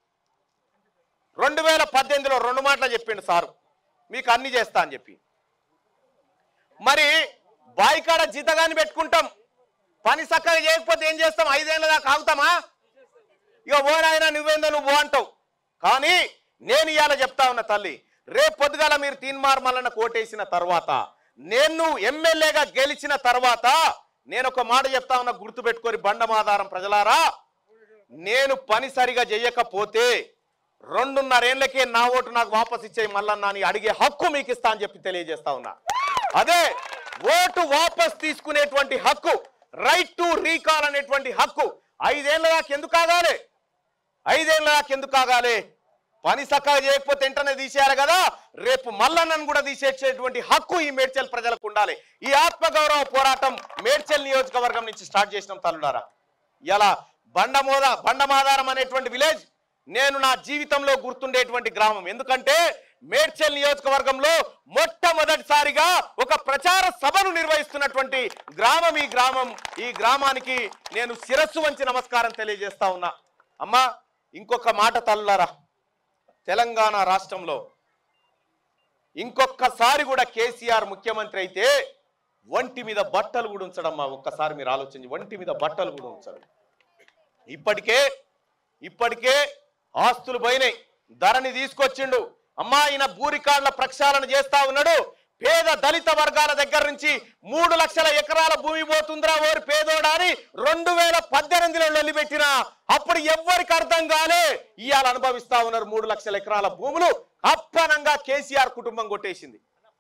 రెండు వేల పద్దెనిమిదిలో రెండు మాటలు చెప్పిండు సారు, మీకు అన్ని చేస్తా అని చెప్పి. మరి బాయికాడ జీతగాని పెట్టుకుంటాం, పని చక్కగా చేయకపోతే ఏం చేస్తాం? ఐదేళ్ల దాకా ఆగుతామా? ఇక ఓనాయన నువ్వేందో నువ్వు అంటావు. కానీ నేను ఇవాళ చెప్తా ఉన్నా తల్లి, రేపు పొద్దుగాల మీరు తీన్మార్ మల్లన్న కోటేసిన తర్వాత, నేను ఎమ్మెల్యేగా గెలిచిన తర్వాత నేను ఒక మాట చెప్తా ఉన్నా, గుర్తు పెట్టుకొని బండమాధారం ప్రజలారా, నేను పని సరిగా చేయకపోతే రెండున్నరేళ్లకే నా ఓటు నాకు వాపస్ ఇచ్చే మల్లన్న అని అడిగే హక్కు మీకు ఇస్తా అని చెప్పి తెలియజేస్తా ఉన్నా. అదే ఓటు వాపస్ తీసుకునేటువంటి హక్కు, రైట్ టు రీకాల్ అనేటువంటి హక్కు ఐదేళ్ల దాకా ఎందుకు ఆగాలి? ఐదేళ్ల దాకా ఎందుకు ఆగాలి? పని చక్కగా చేయకపోతే వెంటనే తీసేయాలి కదా, రేపు మల్లన్నను కూడా తీసేసేటువంటి హక్కు ఈ మేడ్చల్ ప్రజలకు ఉండాలి. ఈ ఆత్మగౌరవ పోరాటం మేడ్చల్ నియోజకవర్గం నుంచి స్టార్ట్ చేసినాం తల్లులారా. ఇలా బండమోద బండమాధారం అనేటువంటి విలేజ్ నేను నా జీవితంలో గుర్తుండేటువంటి గ్రామం. ఎందుకంటే మేడ్చల్ నియోజకవర్గంలో మొట్టమొదటిసారిగా ఒక ప్రచార సభను నిర్వహిస్తున్నటువంటి గ్రామం ఈ గ్రామం. ఈ గ్రామానికి నేను శిరస్సు వంచి నమస్కారం తెలియజేస్తా ఉన్నా. అమ్మా ఇంకొక మాట తల్లులారా, తెలంగాణ రాష్ట్రంలో ఇంకొకసారి కూడా కేసీఆర్ ముఖ్యమంత్రి అయితే ఒంటి మీద బట్టలు కూడా ఉంచడమ్మా. ఒక్కసారి మీరు ఆలోచించి, ఒంటి మీద బట్టలు కూడా ఉంచడు. ఇప్పటికే ఇప్పటికే ఆస్తులు పోయినాయి, ధరని తీసుకొచ్చిండు. అమ్మా ఈయన భూ రికార్డుల ప్రక్షాళన చేస్తా ఉన్నాడు. పేద దళిత వర్గాల దగ్గర నుంచి మూడు లక్షల ఎకరాల భూమి పోతుందిరా ఓరి పేదోడా అని రెండు వేల పద్దెనిమిదిలో లొల్లిపెట్టిన అప్పుడు ఎవ్వరికి అర్థం కాలే. ఇవాళ అనుభవిస్తా ఉన్నారు మూడు లక్షల ఎకరాల భూములు. అప్పనంగా కేసీఆర్ కుటుంబం కొట్టేసింది.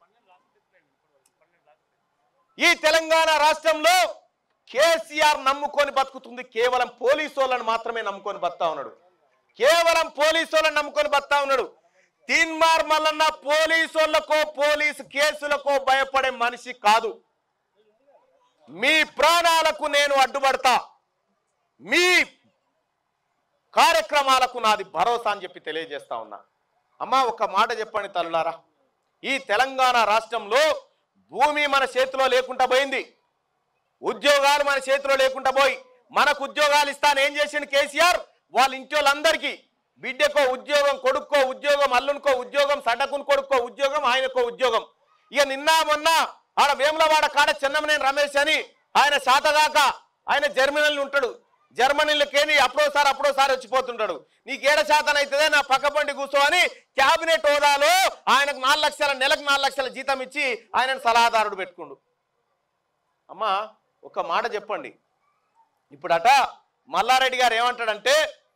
ఈ తెలంగాణ రాష్ట్రంలో కేసీఆర్ నమ్ముకొని బతుకుతుంది కేవలం పోలీసు వాళ్ళని మాత్రమే నమ్ముకొని బతుకుతా ఉన్నాడు. కేవలం పోలీసు వాళ్ళని నమ్ముకొని బతుకుతా ఉన్నాడు. తీన్మార్ మల్లన్న పోలీసు వాళ్ళకో పోలీసు కేసులకో భయపడే మనిషి కాదు. మీ ప్రాణాలకు నేను అడ్డుపడతా, మీ కార్యక్రమాలకు నాది భరోసా అని చెప్పి తెలియజేస్తా ఉన్నా. అమ్మా ఒక మాట చెప్పండి తల్లులారా, ఈ తెలంగాణ రాష్ట్రంలో భూమి మన చేతిలో లేకుండా పోయింది, ఉద్యోగాలు మన చేతిలో లేకుండా పోయి మనకు ఉద్యోగాలు ఇస్తాను ఏం చేసిండు కేసీఆర్? వాళ్ళ ఇంటి వాళ్ళందరికీ బిడ్డకో ఉద్యోగం, కొడుక్కో ఉద్యోగం, అల్లునికో ఉద్యోగం, సడ్డకుని కొడుక్కో ఉద్యోగం, ఆయనకో ఉద్యోగం. ఇక నిన్న మొన్న ఆడ వేములవాడ కాడ చెన్నమనేని రమేష్ అని ఆయన శాతగాక ఆయన జర్మనీలో ఉంటాడు. జర్మనీలకేని అప్పుడోసారి అప్పుడోసారి వచ్చిపోతుంటాడు. నీకు ఏడ శాతం అవుతుందే నా పక్క పండి కూర్చో అని క్యాబినెట్ హోదాలో ఆయనకు నాలుగు లక్షల నెలకు నాలుగు లక్షల జీతం ఇచ్చి ఆయనను సలహాదారుడు పెట్టుకుండు. అమ్మా ఒక మాట చెప్పండి, ఇప్పుడట మల్లారెడ్డి గారు ఏమంటాడంటే,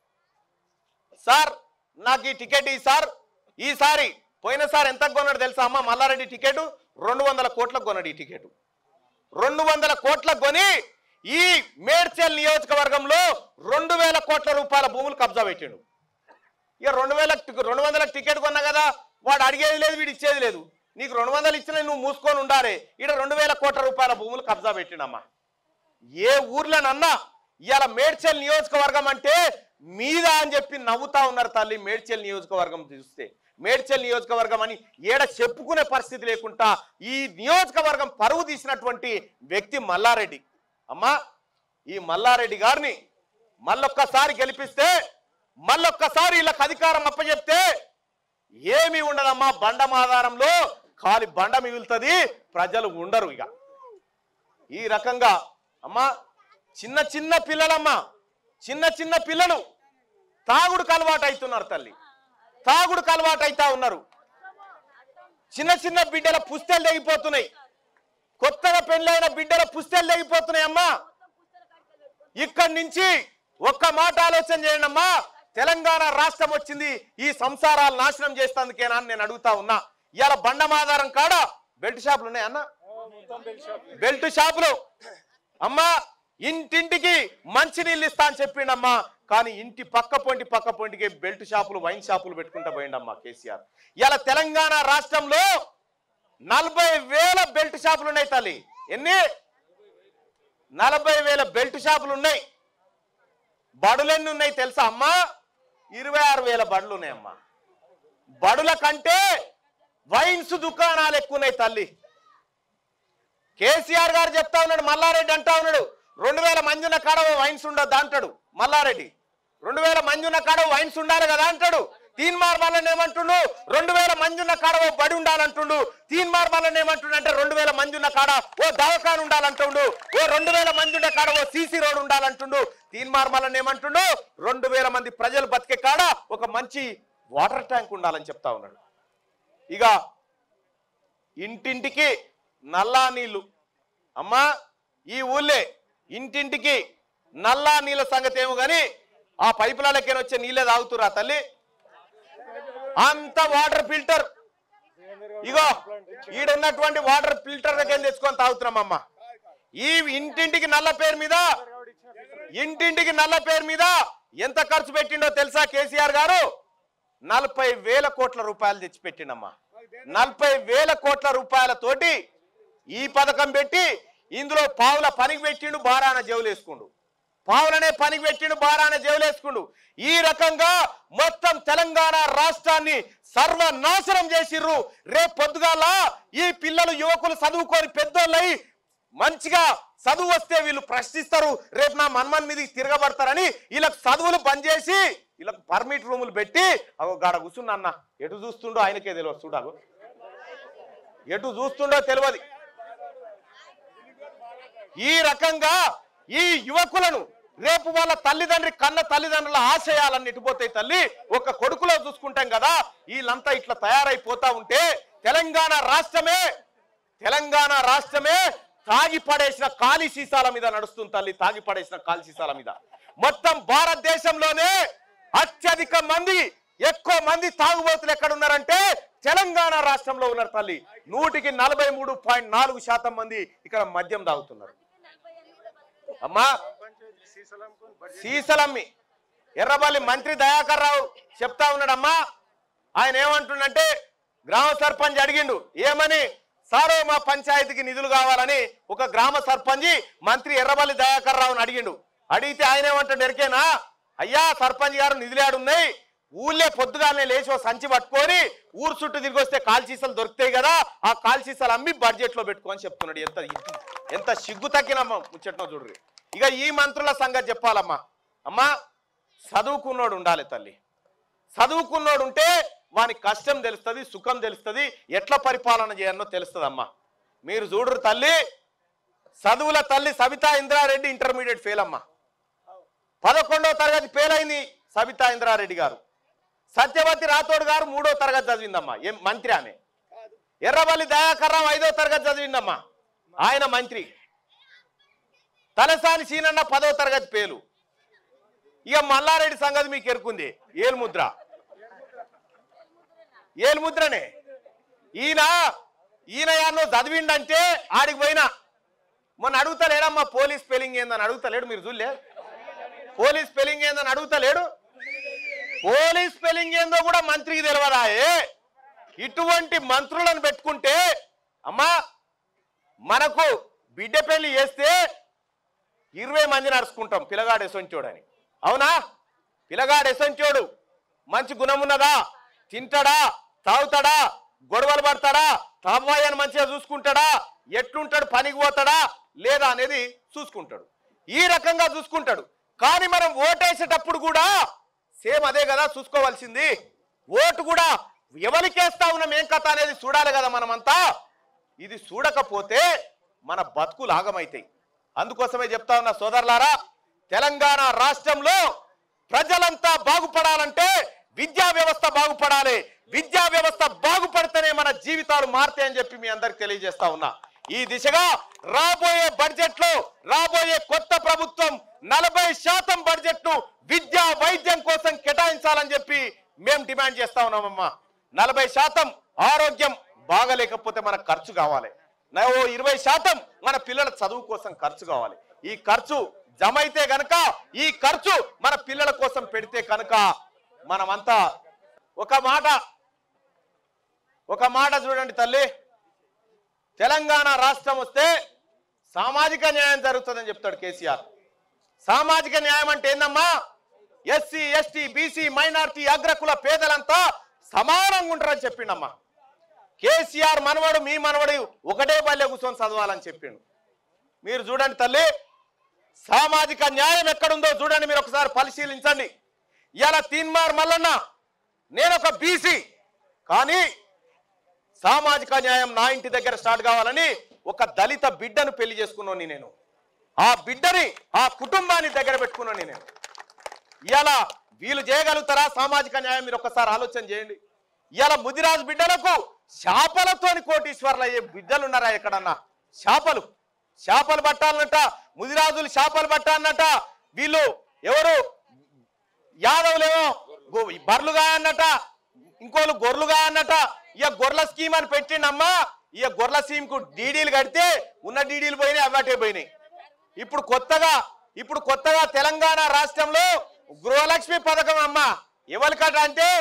సార్ నాకు ఈ టికెట్ ఈ సార్ ఈసారి పోయినసారి ఎంత కొన్నాడు తెలుసా అమ్మ? మల్లారెడ్డి టికెట్ రెండు వందల కోట్లకు కొన్నాడు. ఈ టికెట్ రెండు వందల కోట్లకు కొని ఈ మేడ్చల్ నియోజకవర్గంలో రెండు వేల కోట్ల రూపాయల భూములు కబ్జా పెట్టాడు. ఇక రెండు వేల రెండు వందల టికెట్ కొన్నా కదా, వాడు అడిగేది లేదు, వీడు ఇచ్చేది లేదు. నీకు రెండు వందలు ఇచ్చినా నువ్వు మూసుకొని ఉండాలి. ఇక్కడ రెండు వేల కోట్ల రూపాయల భూములు కబ్జా పెట్టిండమ్మా. ఏ ఊర్లోనన్నా ఇవాళ మేడ్చల్ నియోజకవర్గం అంటే మీద అని చెప్పి నవ్వుతా ఉన్నారు తల్లి. మేడ్చల్ నియోజకవర్గం చూస్తే మేడ్చల్ నియోజకవర్గం అని ఏడ చెప్పుకునే పరిస్థితి లేకుండా ఈ నియోజకవర్గం పరువు తీసినటువంటి వ్యక్తి మల్లారెడ్డి. అమ్మా ఈ మల్లారెడ్డి గారిని మళ్ళొక్కసారి గెలిపిస్తే, మళ్ళొక్కసారి వీళ్ళకి అధికారం అప్పచెప్తే ఏమీ ఉండదమ్మా. బండమాధారంలో ఖాళీ బండ మిగులుతుంది, ప్రజలు ఉండరు. ఇక ఈ రకంగా అమ్మా చిన్న చిన్న పిల్లలమ్మా, చిన్న చిన్న పిల్లలు తాగుడుకు అలవాటు అవుతున్నారు తల్లి, తాగుడుకు అలవాటు అవుతా ఉన్నారు. చిన్న చిన్న బిడ్డల పుస్తెలు తెగిపోతున్నాయి, కొత్తగా పెళ్ళైన బిడ్డల పుస్తెలు తెగిపోతున్నాయి. అమ్మా ఇక్కడి నుంచి ఒక్క మాట ఆలోచన చేయండి అమ్మా. తెలంగాణ రాష్ట్రం వచ్చింది ఈ సంసారాలు నాశనం చేస్తేందుకేనా అని నేను అడుగుతా ఉన్నా. ఇవాళ బండమాధారం కాడ బెల్ట్ షాపులు ఉన్నాయి అన్న, బెల్ట్ షాపులు. అమ్మా ఇంటింటికి మంచినీళ్ళు ఇస్తా అని చెప్పిండమ్మా, కానీ ఇంటి పక్క పొంటి పక్క పొంటికి బెల్ట్ షాపులు, వైన్ షాపులు పెట్టుకుంటా పోయిండమ్మా కేసీఆర్. ఇలా తెలంగాణ రాష్ట్రంలో నలభై వేల బెల్ట్ షాపులు ఉన్నాయి తల్లి. ఎన్ని? నలభై వేల బెల్ట్ షాపులు ఉన్నాయి. బడులెన్ని ఉన్నాయి తెలుసా అమ్మా? ఇరవై ఆరు వేల బడులు ఉన్నాయమ్మా. బడుల కంటే వైన్స్ దుకాణాలు ఎక్కువ ఉన్నాయి తల్లి. కేసీఆర్ గారు చెప్తా ఉన్నాడు, మల్లారెడ్డి అంటా ఉన్నాడు రెండు వేల మంది ఉన్న కాడ వైన్స్ ఉండద్దా అంటాడు మల్లారెడ్డి. రెండు వేల మంది ఉన్న కాడ వైన్స్ ఉండాలి కదా అంటాడు. తీన్మార్ మల్లన్న ఏమంటుండు? రెండు వేల మంది ఉన్న కాడ ఓ బడి ఉండాలంటుండు. తీన్మార్ మల్లన్న ఏమంటుండు అంటే రెండు వేల మంది ఉన్న కాడ ఓ దవాఖాన ఉండాలంటుండు. ఓ రెండు వేల మంది ఉన్న కాడ ఓ సీసీ రోడ్ ఉండాలంటుండు. తీన్మార్ మల్లన్న ఏమంటుండు? రెండు వేల మంది ప్రజలు బతికే కాడ ఒక మంచి వాటర్ ట్యాంక్ ఉండాలని చెప్తా ఉన్నాడు. ఇక ఇంటింటికి నల్లా నీళ్లు. అమ్మా ఈ ఊళ్ళే ఇంటింటికి నల్లా నీళ్ళ సంగతి ఏమో కానీ ఆ పైపులకేనా వచ్చే నీళ్ళే తాగుతురా తల్లి. అంత వాటర్ ఫిల్టర్, ఇగో ఈడున్నటువంటి వాటర్ ఫిల్టర్ దగ్గర తెచ్చుకొని తాగుతున్నామమ్మా. ఈ ఇంటింటికి నల్ల పేరు మీద ఇంటింటికి నల్ల పేరు మీద ఎంత ఖర్చు పెట్టిండో తెలుసా కేసీఆర్ గారు? నలభై వేల కోట్ల రూపాయలు తెచ్చిపెట్టిండమ్మా. నలభై వేల కోట్ల రూపాయలతోటి ఈ పథకం పెట్టి ఇందులో పావుల పనికి పెట్టిండు, బారాన జవులేసుకుండు. పావులనే పనికి పెట్టిండు, బారాన జవులేసుకుండు. ఈ రకంగా మొత్తం తెలంగాణ రాష్ట్రాన్ని సర్వనాశనం చేసిర్రు. రేపు పొద్దుగాల ఈ పిల్లలు యువకులు చదువుకొని పెద్దోళ్ళై మంచిగా చదువు వస్తే వీళ్ళు ప్రశ్నిస్తారు, రేపు నా మన్మన్ మీదకి తిరగబడతారని వీళ్ళకి చదువులు బంద్ చేసి వీళ్ళకి పర్మిట్ రూములు పెట్టి అగో గాడ కూర్చున్నా అన్న, ఎటు చూస్తుండో ఆయనకే తెలియదు. చూడాగు ఎటు చూస్తుండో తెలియదు. ఈ రకంగా ఈ యువకులను రేపు వాళ్ళ తల్లిదండ్రి కన్న తల్లిదండ్రుల ఆశయాలన్నీ ఇటుపోతాయి. తల్లి ఒక కొడుకులో చూసుకుంటాం కదా, వీళ్ళంతా ఇట్లా తయారైపోతా ఉంటే తెలంగాణ రాష్ట్రమే తెలంగాణ రాష్ట్రమే తాగి పడేసిన ఖాళీ సీసాల మీద నడుస్తుంది తల్లి. తాగి పడేసిన ఖాళీ సీసాల మీద మొత్తం భారతదేశంలోనే అత్యధిక మంది ఎక్కువ మంది తాగుబోతులు ఎక్కడున్నారంటే తెలంగాణ రాష్ట్రంలో ఉన్నారు తల్లి. నూటికి నలభై మూడు పాయింట్ నాలుగు శాతం మంది ఇక్కడ మద్యం తాగుతున్నారు. అమ్మా సీసలమ్మి ఎర్రబల్లి మంత్రి దయాకర్ రావు చెప్తా ఉన్నాడమ్మా. ఆయన ఏమంటుండంటే గ్రామ సర్పంచ్ అడిగిండు ఏమని, సారో మా పంచాయతీకి నిధులు కావాలని ఒక గ్రామ సర్పంచ్ మంత్రి ఎర్రబల్లి దయాకర్ రావుని అడిగిండు. అడిగితే ఆయన ఏమంటాడు ఎరికేనా, అయ్యా సర్పంచ్ గారు నిధులేడున్నాయి, ఊళ్ళే పొద్దుగానే లేచి ఓ సంచి పట్టుకొని ఊరు చుట్టూ తిరిగి వస్తే కాల్చీసలు దొరుకుతాయి కదా, ఆ కాల్చీసలు అమ్మి బడ్జెట్ లో పెట్టుకోని చెప్తున్నాడు. ఎంత ఎంత సిగ్గు తగ్గినమ్మా ముచ్చట్నో చూడ్రి. ఇక ఈ మంత్రుల సంగతి చెప్పాలమ్మా. అమ్మా చదువుకున్నోడు ఉండాలి తల్లి. చదువుకున్నోడు ఉంటే వానికి కష్టం తెలుస్తుంది, సుఖం తెలుస్తుంది, ఎట్లా పరిపాలన చేయాలనో తెలుస్తుంది. అమ్మా మీరు చూడరు తల్లి, చదువుల తల్లి సబితా ఇంద్రారెడ్డి ఇంటర్మీడియట్ ఫెయిల్ అమ్మా. పదకొండవ తరగతి ఫెయిల్ అయింది సబితా ఇంద్రారెడ్డి గారు. సత్యవతి రాథోడ్ గారు మూడో తరగతి చదివిందమ్మా, ఏం మంత్రి ఆమె. ఎర్రబల్లి దయాకర్ రావు ఐదో తరగతి చదివిందమ్మా, ఆయన మంత్రి. తలసాని సీనన్న పదో తరగతి పేలు. ఇక మల్లారెడ్డి సంగతి మీకు ఎరుకుంది, ఏలుముద్ర ఏలుముద్రనే. ఈయన ఈయన యాన్నో చదివిండంటే ఆడికి పోయినా మొన్న అడుగుతలేడమ్మా పోలీస్ స్పెల్లింగ్ ఏందని అడుగుతలేడు. మీరు చూడలే పోలీస్ స్పెల్లింగ్ ఏందని అడుగుతలేడు. పోలీస్ స్పెల్లింగ్ ఏందో కూడా మంత్రికి తెలియదాయే. ఇటువంటి మంత్రులను పెట్టుకుంటే అమ్మా మనకు బిడ్డ పెళ్లి చేస్తే ఇరవై మంది నడుచుకుంటాం పిల్లగాడు ఎసొంచోడని. అవునా? పిల్లగాడు ఎసొంచోడు మంచి గుణం ఉన్నదా, తింటాడా, తాగుతాడా, గొడవలు పడతాడా, తాబాయని మంచిగా చూసుకుంటాడా, ఎట్లుంటాడు, పనికి పోతాడా లేదా అనేది చూసుకుంటాడు. ఈ రకంగా చూసుకుంటాడు. కానీ మనం ఓటేసేటప్పుడు కూడా సేమ్ అదే కదా చూసుకోవాల్సింది. ఓటు కూడా ఎవరికేస్తా ఉన్నాం ఏం కథ అనేది చూడాలి కదా మనమంతా. ఇది చూడకపోతే మన బతుకులు ఆగమైతాయి. అందుకోసమే చెప్తా ఉన్నా సోదరులారా, తెలంగాణ రాష్ట్రంలో ప్రజలంతా బాగుపడాలంటే విద్యా వ్యవస్థ బాగుపడాలి. విద్యా వ్యవస్థ బాగుపడితేనే మన జీవితాలు మారుతాయని చెప్పి మీ అందరికి తెలియజేస్తా ఉన్నా. ఈ దిశగా రాబోయే బడ్జెట్ లో రాబోయే కొత్త ప్రభుత్వం నలభై శాతం బడ్జెట్ ను విద్యా వైద్యం కోసం కేటాయించాలని చెప్పి మేము డిమాండ్ చేస్తా ఉన్నామమ్మా. నలభై శాతం ఆరోగ్యం బాగలేకపోతే మనకు ఖర్చు కావాలి. ఓ ఇరవై శాతం మన పిల్లల చదువు కోసం ఖర్చు కావాలి. ఈ ఖర్చు జమ అయితే కనుక, ఈ ఖర్చు మన పిల్లల కోసం పెడితే కనుక మనమంతా ఒక మాట ఒక మాట చూడండి తల్లి, తెలంగాణ రాష్ట్రం వస్తే సామాజిక న్యాయం జరుగుతుందని చెప్తాడు కేసీఆర్. సామాజిక న్యాయం అంటే ఏందమ్మా, ఎస్సీ ఎస్టీ బీసీ మైనార్టీ అగ్రకుల పేదలంతా సమానంగా ఉంటారని చెప్పిండమ్మా. కేసీఆర్ మనవడు మీ మనవడు ఒకటే పల్లె కూర్చొని చదవాలని చెప్పిండు. మీరు చూడండి తల్లి, సామాజిక న్యాయం ఎక్కడుందో చూడండి, మీరు ఒకసారి పరిశీలించండి. ఇలా తీన్మార్ మల్లన్న నేను ఒక బీసీ, కానీ సామాజిక న్యాయం నా ఇంటి దగ్గర స్టార్ట్ కావాలని ఒక దళిత బిడ్డను పెళ్లి చేసుకున్నాను నేను. ఆ బిడ్డని ఆ కుటుంబాన్ని దగ్గర పెట్టుకున్నాను నేను. ఇలా వీళ్ళు చేయగలుగుతారా సామాజిక న్యాయం? మీరు ఒకసారి ఆలోచన చేయండి. ఇలా ముదిరాజు బిడ్డలకు చేపలతోని కోటీశ్వర్లు అయ్యే బిడ్డలు ఉన్నారా ఎక్కడన్నా? చేపలు చేపలు పట్టాలన్నట, ముదిరాజులు చేపలు పట్టాలన్నట. వీళ్ళు ఎవరు యాదవులేమో బర్లుగా అన్నట, ఇంకోళ్ళు గొర్రెలుగా అన్నట. ఇక గొర్రెల స్కీమ్ అని పెట్టిండమ్మా. ఇక గొర్రెల స్కీమ్ కు డీడీలు కడితే ఉన్న డీడీలు పోయినాయి, అవ్వాటే పోయినాయి. ఇప్పుడు కొత్తగా ఇప్పుడు కొత్తగా తెలంగాణ రాష్ట్రంలో గృహలక్ష్మి పథకం అమ్మా ఎవరికట అంటే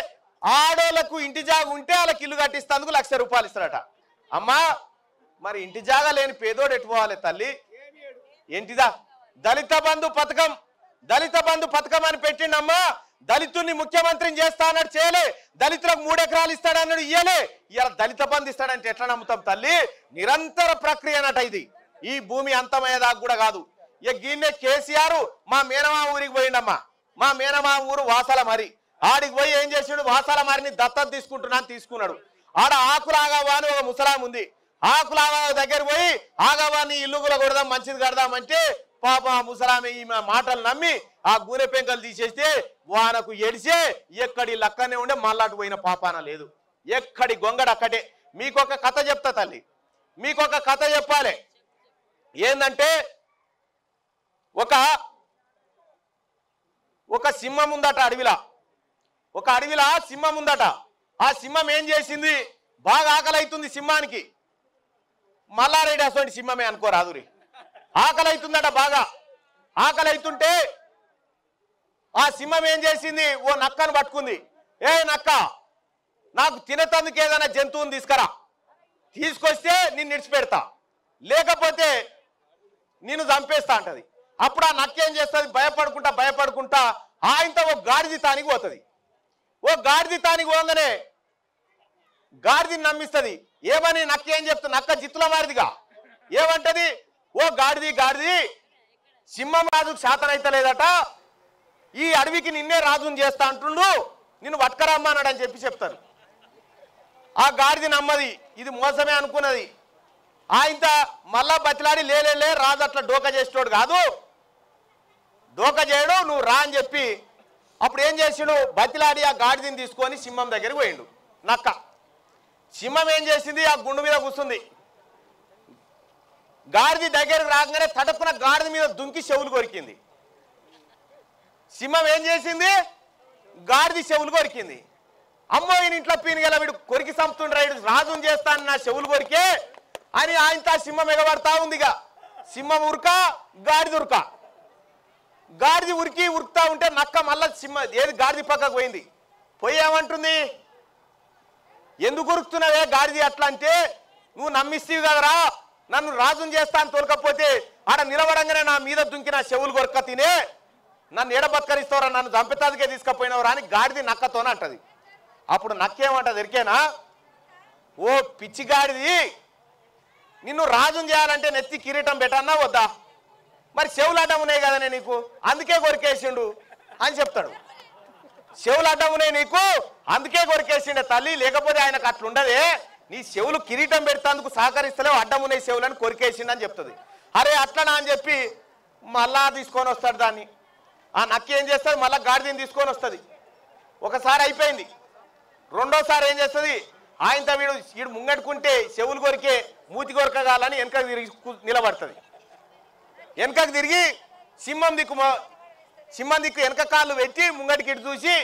ఆడోళ్లకు ఇంటి జాగా ఉంటే వాళ్ళకి ఇల్లు కట్టిస్తేందుకు లక్ష రూపాయలు ఇస్తారట. అమ్మా మరి ఇంటి జాగా లేని పేదోడు ఎట్టుకోవాలి తల్లి? ఏంటిదా దళిత బంధు పథకం? దళిత బంధు పథకం అని పెట్టిండమ్మా. దళితుల్ని ముఖ్యమంత్రిని చేస్తా అన్నాడు, చేయలే. దళితులకు మూడు ఎకరాలు ఇస్తాడన్నాడు, ఇయ్యలే. ఇలా దళిత బంధు ఇస్తాడంటే ఎట్లా నమ్ముతాం తల్లి? నిరంతర ప్రక్రియ అన్నట ఇది. ఈ భూమి అంతమయ్యేదాకా కూడా కాదు. ఇక గిన్నె కేసీఆర్ మా మేనమా ఊరికి పోయిండమ్మా. మా మేనమా ఊరు వాసాల మరి. ఆడికి పోయి ఏం చేసాడు, వాసాల మరిని దత్తత తీసుకుంటున్నాను తీసుకున్నాడు. ఆడ ఆకులాగావా అని ఒక ముసలాం ఉంది. ఆకులాగా దగ్గర పోయి ఆగావాన్ని ఇల్లు కూడా కొడదాం మంచిది కడదామంటే పాప ఆ ముసలామె ఈ మాటలు నమ్మి ఆ గూనె పెంకలు తీసేస్తే వానకు ఎడిసే ఎక్కడి లక్కనే ఉండే మళ్ళాటు పోయిన పాపాన లేదు. ఎక్కడి గొంగడు అక్కడే. మీకొక కథ చెప్తా తల్లి, మీకొక కథ చెప్పాలి. ఏందంటే ఒక ఒక సింహం ఉందట అడవిలా. ఒక అడవిలా సింహం ఉందట. ఆ సింహం ఏం చేసింది, బాగా ఆకలి అవుతుంది సింహానికి. మల్లారెడ్డి అసలు సింహమే అనుకోరాదురి. ఆకలి అవుతుందట బాగా. ఆకలి అవుతుంటే ఆ సింహం ఏం చేసింది, ఓ నక్కను పట్టుకుంది. ఏ నక్క, నాకు తినేతందుకు ఏదైనా జంతువుని తీసుకురా, తీసుకొస్తే నిన్ను విడిచిపెడతా, లేకపోతే నిన్ను చంపేస్తా అంటది. అప్పుడు ఆ నక్క ఏం చేస్తుంది, భయపడుకుంటా భయపడుకుంటా ఆయనతో ఒక గాడిది తానికి పోతుంది. ఓ గాడిది తానికి పోగానే గాడిదని నమ్మిస్తుంది. ఏమని నక్క ఏం చెప్తుంది, నక్క జిత్తుల మారిదిగా ఏమంటది, ఓ గాడిది గాడిది సింహం రాజుకు శాతం అయితే లేదట, ఈ అడవికి నిన్నే రాజుని చేస్తా అంటుండు, నిన్ను వట్కరమ్మ అన్నాడు అని చెప్పి చెప్తారు. ఆ గాడిది నమ్మది, ఇది మోసమే అనుకున్నది. ఆయన మళ్ళా బతిలాడి లేలే రాజు అట్లా డోకా చేసేటోడు కాదు, డోకా చేయడు, నువ్వు రా అని చెప్పి అప్పుడు ఏం చేసిండు, బతిలాడి ఆ గాడిదని తీసుకొని సింహం దగ్గరికి పోయిండు. నక్క సింహం ఏం చేసింది, ఆ గుండు మీద కూర్చుంది. గాడిది దగ్గరకు రాగానే తడుపున గాడిద మీద దుంకి చెవులు కొరికింది. సింహం ఏం చేసింది, గాడిది చెవులు కొరికింది. అమ్మో ఈయన ఇంట్లో పీనిగల వీడు కొరికి చంపుతుండ్రా, వీడు రాజుని చేస్తాను నా చెవులు కొరికే అని ఆయనతో సింహం ఎగబడతా ఉందిగా. సింహం ఉరక గాడిది ఉరక. గాడిది ఉరికి ఉరుకుతా ఉంటే నక్క మళ్ళా సింహ ఏది గాడిది పక్కకు పోయింది. పోయి ఏమంటుంది, ఎందుకు ఉరుకుతున్నావే గాడిది అట్లా అంటే, నువ్వు నమ్మిస్తీవి కదరా నన్ను రాజుని చేస్తాను తోలకపోతే ఆడ నిలబడంగానే నా మీద దుంకి నా చెవులు కొరక తినే నన్ను ఎడబత్కరిస్తావరా, నన్ను చంపేతాదికే తీసుకుపోయినవరా అని గాడిది నక్కతోనే అంటది. అప్పుడు నక్కేమంటది ఎరికేనా, ఓ పిచ్చి గాడిది, నిన్ను రాజుని చేయాలంటే నెత్తి కిరీటం పెట్టన్నా వద్దా, మరి చెవులు అడ్డం ఉన్నాయి కదనే నీకు అందుకే కొరికేసిండు అని చెప్తాడు. చెవులు అడ్డం ఉన్నాయి నీకు అందుకే కొరికేసిండే తల్లి, లేకపోతే ఆయనకు అట్లుండదే, నీ చెవులు కిరీటం పెడతాందుకు సహకరిస్తలేవు, అడ్డం ఉన్నాయి చెవులని కొరికేసిండు అని చెప్తుంది. అరే అట్లనా అని చెప్పి మళ్ళా తీసుకొని వస్తాడు దాన్ని. ఆ నక్క ఏం చేస్తుంది, మళ్ళా గాడిదని తీసుకొని వస్తుంది. ఒకసారి అయిపోయింది. రెండోసారి ఏం చేస్తుంది, ఆయనతో వీడు వీడు ముంగట్టుకుంటే చెవులు కొరికే మూతి కొరకగాలని వెనకకు తిరిగి నిలబడుతుంది. వెనకకు తిరిగి సింహం దిక్కు సింహం దిక్కు వెనక కాళ్ళు పెట్టి ముంగటికి ఇటు చూసి,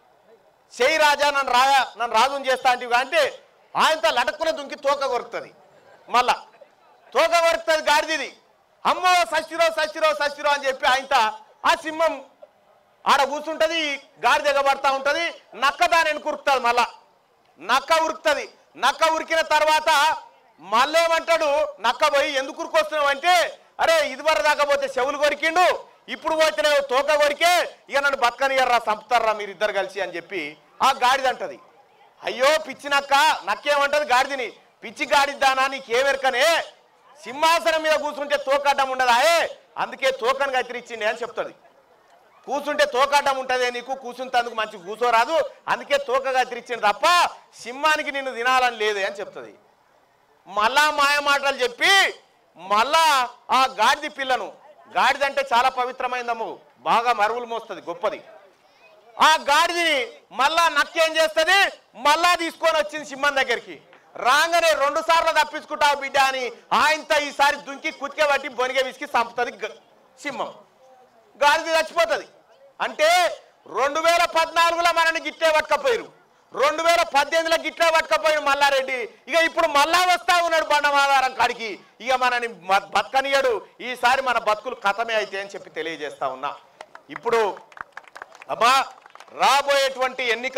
చేయి రాజా నన్ను రాజా నన్ను రాజుని చేస్తా అంటే అంటే ఆయనతో లటక్కున దుంకి తోక కొరుకుతుంది. మళ్ళా తోక కొరుకుతుంది గాడిది. అమ్మో సచ్చిరో సచ్చిరో సచ్చిరో అని చెప్పి ఆయనతో ఆ సింహం ఆడ కూర్చుంటది, గాడిద ఎగబడతా ఉంటది. నక్క దాని వెనుక ఉరుకుతుంది. మళ్ళా నక్క ఉరుకుతుంది. నక్క ఉరికిన తర్వాత మళ్ళేమంటాడు, నక్క పోయి ఎందుకు ఉరుకొస్తున్నావు అంటే, అరే ఇది వరకు దాకా పోతే చెవులు కొరికిండు, ఇప్పుడు పోతే తోక కొరికే, ఇక నన్ను బతకనియర్రా చంపుతారా మీరు ఇద్దరు కలిసి అని చెప్పి ఆ గాడిద అంటది. అయ్యో పిచ్చి నక్క, నక్కేమంటది గాడిదని, పిచ్చి గాడిద్దానా నీకేమెరకనే, సింహాసనం మీద కూర్చుంటే తోకడ్డం ఉండదాయే, అందుకే తోకను కత్తిరించిండే అని చెప్తాడు. కూర్చుంటే తోకడ్డం ఉంటుందే నీకు, కూర్చుంటందుకు మంచి కూర్చోరాదు, అందుకే తోక కత్తిరించింది తప్ప సింహానికి నిన్ను తినాలని లేదే అని చెప్తుంది. మళ్ళా మాయ మాటలు చెప్పి మళ్ళా ఆ గాడిది పిల్లను, గాడిద అంటే చాలా పవిత్రమైందమ్ము, బాగా మరువులు మోస్తుంది, గొప్పది. ఆ గాడిదని మళ్ళా నక్కేం చేస్తుంది, మళ్ళా తీసుకొని వచ్చింది సింహం దగ్గరికి. రాగానే రెండు సార్లు తప్పించుకుంటావు బిడ్డ అని ఆయనతో ఈసారి దుంకి కుతికే పట్టి బొనిగే విసికి చంపుతుంది సింహం. గాడిద చచ్చిపోతుంది. అంటే రెండు వేల పద్నాలుగులో మనని గిట్టే పట్టుకపోయారు, రెండు వేల పద్దెనిమిదిలో గిట్టే పట్టుకపోయాడు మల్లారెడ్డి. ఇక ఇప్పుడు మళ్ళా వస్తా ఉన్నాడు బండమాధారం కాడికి, ఇక మనని బతకనియడు, ఈసారి మన బతుకులు కథమే అయితే అని చెప్పి తెలియజేస్తా ఉన్నా. ఇప్పుడు అమ్మా రాబోయేటువంటి ఎన్నికలు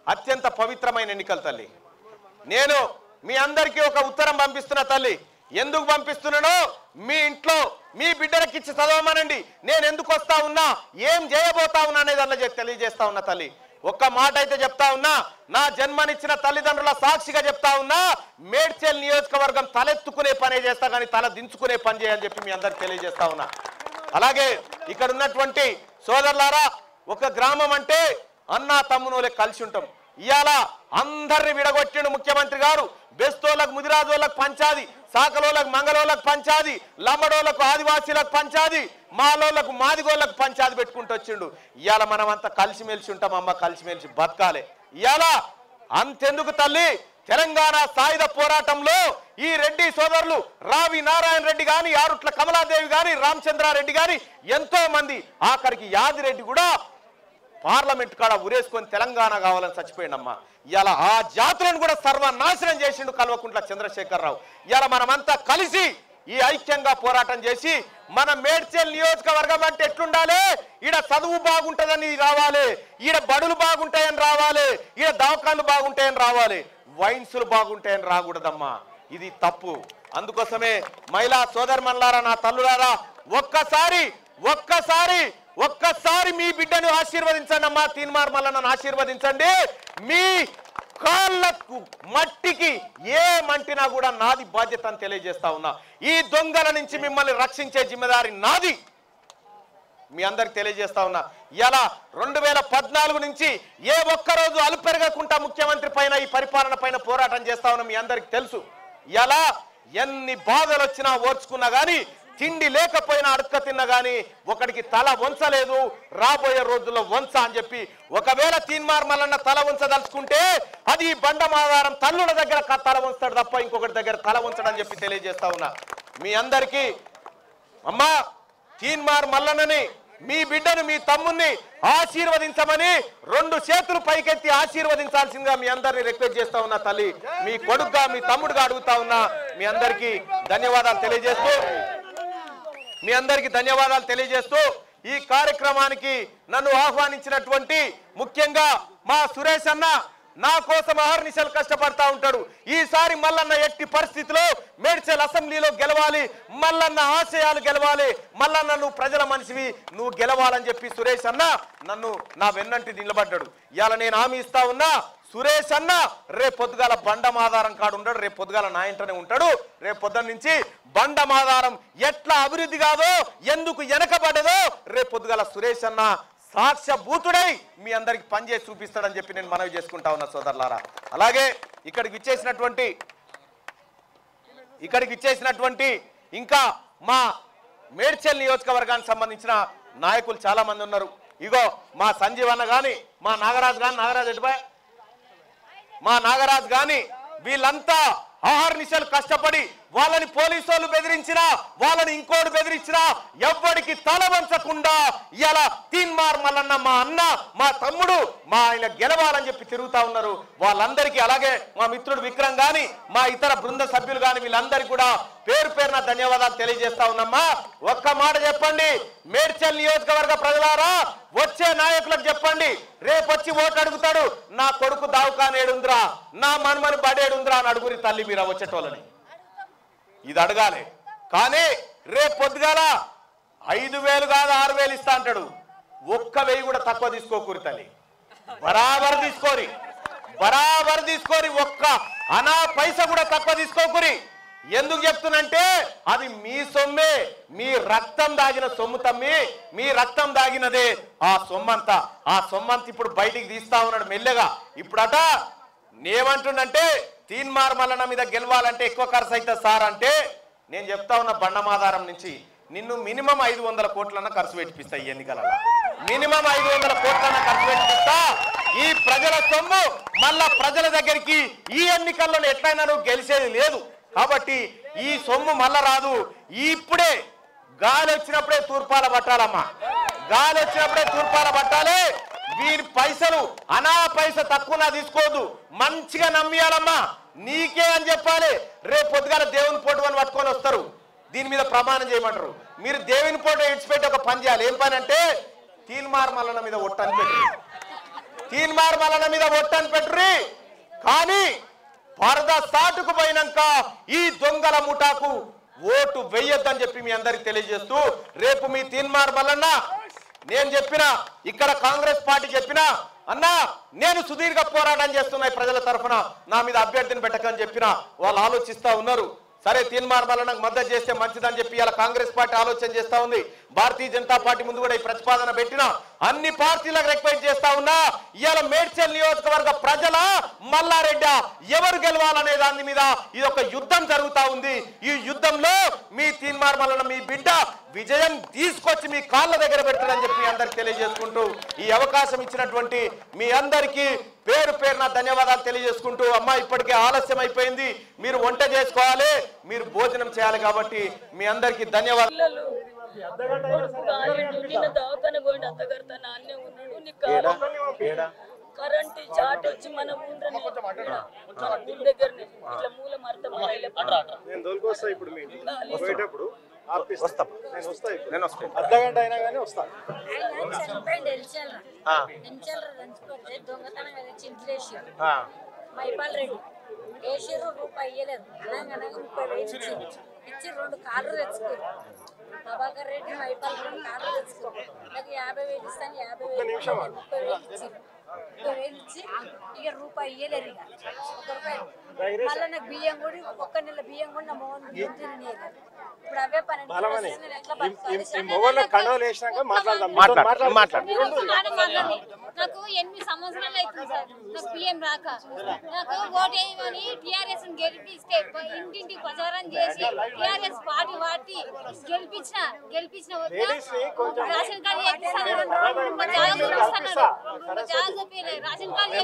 అత్యంత పవిత్రమైన ఎన్నికలు తల్లి. నేను మీ అందరికీ ఒక ఉత్తరం పంపిస్తున్నా తల్లి. ఎందుకు పంపిస్తున్నానో మీ ఇంట్లో మీ బిడ్డలకి ఇచ్చి చదవమనండి. నేను ఎందుకు వస్తా ఉన్నా, ఏం చేయబోతా ఉన్నా అనేది అలా తెలియజేస్తా ఉన్నా తల్లి. ఒక్క మాట అయితే చెప్తా ఉన్నా, నా జన్మనిచ్చిన తల్లిదండ్రుల సాక్షిగా చెప్తా ఉన్నా, మేడ్చల్ నియోజకవర్గం తలెత్తుకునే పనే చేస్తా కానీ తల దించుకునే పని చేయని చెప్పి మీ అందరికి తెలియజేస్తా ఉన్నా. అలాగే ఇక్కడ ఉన్నటువంటి సోదరులారా, ఒక గ్రామం అంటే అన్నా తమ్మునోలే కలిసి ఉంటాం. ఇవాళ అందరిని విడగొట్టిండు ముఖ్యమంత్రి గారు. బెస్తోళ్ళకు ముదిరాజోళ్ళకు పంచాది, సాకలోళ్ళకు మంగళోళ్ళకు పంచాది, లంబడోళ్ళకు ఆదివాసీలకు పంచాది, మాలోళ్ళకు మాదిగోళ్ళకు పంచాది పెట్టుకుంటూ వచ్చిండు. ఇవాళ మనం అంతా కలిసిమెలిసి ఉంటాం అమ్మ, కలిసిమెలిసి బతకాలి. ఇవాళ అంతెందుకు తల్లి, తెలంగాణ సాయుధ పోరాటంలో ఈ రెడ్డి సోదరులు రావి నారాయణ రెడ్డి గాని, యారుట్ల కమలాదేవి గాని, రామచంద్రారెడ్డి గాని ఎంతో మంది, ఆఖరికి యాదిరెడ్డి కూడా పార్లమెంట్ కాడ ఉరేసుకొని తెలంగాణ కావాలని చచ్చిపోయిండమ్మా. ఇలా ఆ జాతులను కూడా సర్వనాశనం చేసిండు కల్వకుంట్ల చంద్రశేఖరరావు. ఇలా మనమంతా కలిసి ఈ ఐక్యంగా పోరాటం చేసి మన మేడ్చల్ నియోజకవర్గం అంటే ఎట్లుండాలి, ఈడ చదువు బాగుంటుందని రావాలి, ఈడ బడులు బాగుంటాయని రావాలి, ఈడ దవాఖాన్లు బాగుంటాయని రావాలి, వైన్సులు బాగుంటాయని రాకూడదమ్మా. ఇది తప్పు. అందుకోసమే మహిళా సోదరుమణులారా, నా తల్లులారా, ఒక్కసారి ఒక్కసారి ఒక్కసారి మీ బిడ్డను ఆశీర్వదించండి అమ్మా. తీన్మార్ మల్లన్నను ఆశీర్వదించండి. మీ కాళ్ళకు మట్టికి ఏ మంటినా కూడా నాది బాధ్యత అని తెలియజేస్తా ఉన్నా. ఈ దొంగల నుంచి మిమ్మల్ని రక్షించే జిమ్మెదారి నాది మీ అందరికి తెలియజేస్తా ఉన్నా. ఇలా రెండు వేల పద్నాలుగు నుంచి ఏ ఒక్కరోజు అలుపెరగకుండా ముఖ్యమంత్రి పైన ఈ పరిపాలన పైన పోరాటం చేస్తా ఉన్నా. మీ అందరికి తెలుసు. ఇలా ఎన్ని బాధలు వచ్చినా ఓర్చుకున్నా గానీ, తిండి లేకపోయినా అడక్క తిన్నా గానీ ఒకడికి తల వంచలేదు. రాబోయే రోజుల్లో వంచ అని చెప్పి, ఒకవేళ తీన్మార్ మల్లన్న తల వంచదలుచుకుంటే అది బండమాధారం తల్లుల దగ్గర తల వంచుతాడు తప్ప ఇంకొకటి దగ్గర తల వంచడని చెప్పి తెలియజేస్తా ఉన్నా. మీ అందరికీ అమ్మా, తీన్మార్ మల్లన్నని, మీ బిడ్డను, మీ తమ్ముని ఆశీర్వదించమని రెండు చేతులు పైకెత్తి ఆశీర్వదించాల్సిందిగా మీ అందరిని రిక్వెస్ట్ చేస్తా ఉన్నా తల్లి. మీ కొడుకుగా, మీ తమ్ముడుగా అడుగుతా ఉన్నా. మీ అందరికీ ధన్యవాదాలు తెలియజేస్తూ మీ అందరికీ ధన్యవాదాలు తెలియజేస్తూ ఈ కార్యక్రమానికి నన్ను ఆహ్వానించినటువంటి ముఖ్యంగా మా సురేష్ అన్న, నా కోసం అహర్నిశలు కష్టపడతా ఉంటాడు. ఈసారి మల్లన్న ఎట్టి పరిస్థితిలో మేడ్చల్ అసెంబ్లీలో గెలవాలి, మల్లన్న ఆశయాలు గెలవాలి, మల్లన్న నువ్వు ప్రజల మనిషివి, నువ్వు గెలవాలని చెప్పి సురేష్ అన్న నన్ను నా వెన్నంటి నిలబడ్డాడు. ఇవాళ నేను హామీ ఇస్తా ఉన్నా, సురేష్ అన్న రేపు పొద్దుగాల బండమాధారం కాడు ఉంటాడు, రేపు పొద్దుగాల నా ఇంటనే ఉంటాడు. రేపు పొద్దున్న నుంచి బండమాధారం ఎట్లా అభివృద్ధి కాదో, ఎందుకు వెనకబడేదో రేపు పొద్దుగాల సురేష్ అన్న సాక్ష్యభూతుడై మీ అందరికి పనిచేసి చూపిస్తాడని చెప్పి నేను మనవి చేసుకుంటా ఉన్నా సోదరులారా. అలాగే ఇక్కడికి ఇచ్చేసినటువంటి ఇక్కడికి ఇచ్చేసినటువంటి ఇంకా మా మేడ్చల్ నియోజకవర్గానికి సంబంధించిన నాయకులు చాలా మంది ఉన్నారు. ఇగో మా సంజీవ్ అన్న గాని, మా నాగరాజు గాని, నాగరాజు ఎటుపై మా నాగరాజు గాని, వీళ్ళంతా ఆహర్నిశలు కష్టపడి వాళ్ళని పోలీసు వాళ్ళు బెదిరించినా, వాళ్ళని ఇంకోటి బెదిరించినా ఎవ్వడికి తల వంచకుండా ఇలా తీన్మార్ మల్లన్న మా అన్న, మా తమ్ముడు, మా ఆయన గెలవాలని చెప్పి తిరుగుతా ఉన్నారు. వాళ్ళందరికీ, అలాగే మా మిత్రుడు విక్రమ్ గాని, మా ఇతర బృంద సభ్యులు గాని, వీళ్ళందరికీ కూడా పేరు పేరున ధన్యవాదాలు తెలియజేస్తా ఉన్నామ్మా. ఒక్క మాట చెప్పండి, మేడ్చల్ నియోజకవర్గ ప్రజలారా, వచ్చే నాయకులకు చెప్పండి, రేపు వచ్చి ఓటు అడుగుతాడు, నా కొడుకు దావుకానేడుందిరా, నా మన్మని బడేడుందిరా అని అడుగురి తల్లి మీరు వచ్చేటోళ్ళని. ఇది అడగాలి. కానీ రేపు పొద్దుగాల ఐదు వేలు కాదు ఆరు వేలు ఇస్తా అంటాడు. ఒక్క వెయ్యి కూడా తక్కువ తీసుకోకూరి తల్లి, బరాబర్ తీసుకోరి, బరాబర్ తీసుకోరి, ఒక్క అనా పైసా కూడా తక్కువ తీసుకోకూరి. ఎందుకు చెప్తున్నంటే అది మీ సొమ్మే, మీ రక్తం దాగిన సొమ్ము తమ్మి, మీ రక్తం దాగినదే ఆ సొమ్మంతా. ఆ సొమ్మంతా ఇప్పుడు బయటికి తీస్తా ఉన్నాడు మెల్లగా. ఇప్పుడట నేమంటుండంటే తీన్మార్ మల్లన్న మీద గెలవాలంటే ఎక్కువ ఖర్చు అవుతుంది సార్ అంటే, నేను చెప్తా ఉన్న బండమాధారం నుంచి నిన్ను మినిమం ఐదు వందల కోట్లన్నా ఖర్చు పెట్టిపిస్తా. ఈ ఎన్నికలలో మినిమం ఐదు వందల కోట్లన్నా ఖర్చు పెట్టిపిస్తా. ఈ ప్రజల సొమ్ము మళ్ళా ప్రజల దగ్గరికి ఈ ఎన్నికల్లో ఎట్లయినా నువ్వు గెలిచేది లేదు. కాబట్టి ఈ సొమ్ము మళ్ళా రాదు. ఇప్పుడే గాలి వచ్చినప్పుడే తూర్పాల పట్టాలమ్మా, గాలి వచ్చినప్పుడే తూర్పాల పట్టాలి. వీరి పైసలు అనా పైస తక్కువ తీసుకోవద్దు, మంచిగా నమ్మియాలమ్మా, నీకే అని చెప్పాలి. రేపు పొద్దుగాల దేవుని ఫోటో అని పట్టుకొని వస్తారు, దీని మీద ప్రమాణం చేయమంటారు. మీరు దేవుని ఫోటో ఇడిచిపెట్టి ఒక పని చేయాలి. ఏం పని అంటే తీన్మార్ మల్లన్న మీద ఒట్టని పెట్టి తీన్మార్ మల్లన్న మీద ఒట్టని పెట్టుర్రి, కానీ పరద సాటుకు పోయినాక ఈ దొంగల ముఠాకు ఓటు వెయ్యొద్దని చెప్పి మీ అందరికి తెలియజేస్తూ, రేపు మీ తీన్మార్ మల్లన్న నేను చెప్పిన, ఇక్కడ కాంగ్రెస్ పార్టీ చెప్పినా అన్నా నేను సుదీర్ఘ పోరాటం చేస్తున్నాయి ప్రజల తరఫున, నా మీద అభ్యర్థిని పెట్టకని చెప్పిన వాళ్ళు ఆలోచిస్తా ఉన్నారు. సరే తీన్మార్ మల్లన్నకు మద్దతు చేస్తే మంచిదని చెప్పి ఇలా కాంగ్రెస్ పార్టీ ఆలోచన చేస్తా ఉంది. భారతీయ జనతా పార్టీ ముందు కూడా ఈ ప్రతిపాదన పెట్టిన అన్ని పార్టీలకు రిక్వెస్ట్ చేస్తా ఉన్నా, ఇవాళ మేడ్చల్ నియోజకవర్గ ప్రజల మల్లారెడ్డి ఎవరు గెలవాలనే దాని మీద ఇది ఒక యుద్ధం జరుగుతా ఉంది. ఈ యుద్ధంలో మీ తీన్మార్ మల్లన్న మీ బిడ్డ విజయం తీసుకొచ్చి మీ కాళ్ళ దగ్గర పెడతాడని చెప్పి అందరికి తెలియజేసుకుంటూ, ఈ అవకాశం ఇచ్చినటువంటి మీ అందరికీ పేరు పేరున ధన్యవాదాలు తెలియజేసుకుంటూ, అమ్మా ఇప్పటికే ఆలస్యం అయిపోయింది, మీరు వంట చేసుకోవాలి, మీరు భోజనం చేయాలి, కాబట్టి మీ అందరికీ ధన్యవాదాలు. కరెంట్ చాట్ వచ్చి మన దగ్గరనే ఇట్లా మూల మర్తం అర్ధగంట అయినా కానీ వస్తా. దొంగతనం మైపాల్ రెడ్డి వేసారు, రూపాయి ఇయ్యలేదు, ముప్పై వేలు ఇచ్చి రెండు కార్లు తెచ్చుకోరు. ప్రభాకర్ రెడ్డి మైపాల్ రెండు కార్లు తెచ్చుకోరు. నాకు యాభై వేలు ఇస్తాను, యాభై వేలు ముప్పై వేలు ఇచ్చి ముప్పై వేలు ఇచ్చి ఇక రూపాయి ఇయ్యలేరు. ఇక ఒక రూపాయలు మళ్ళీ నాకు బియ్యం కూడా ఒక్క నెల బియ్యం కూడా నా మోహన్ ఇప్పుడు అవే పన్నెండు నాకు ఎనిమిది సంవత్సరాలు అవుతుంది సార్, నాకు బియ్యం రాక. నాకు ఓటు వేయమని టీఆర్ఎస్ గెలిపిస్తే ఇంటింటి ప్రచారం చేసి టీఆర్ఎస్ పార్టీ పార్టీ గెలిపించిన గెలిపించిన రేషన్ కార్డు చేపిస్తాను, జాగా చూపిస్తాను, జాగా చూపించలేదు, రేషన్ కార్డు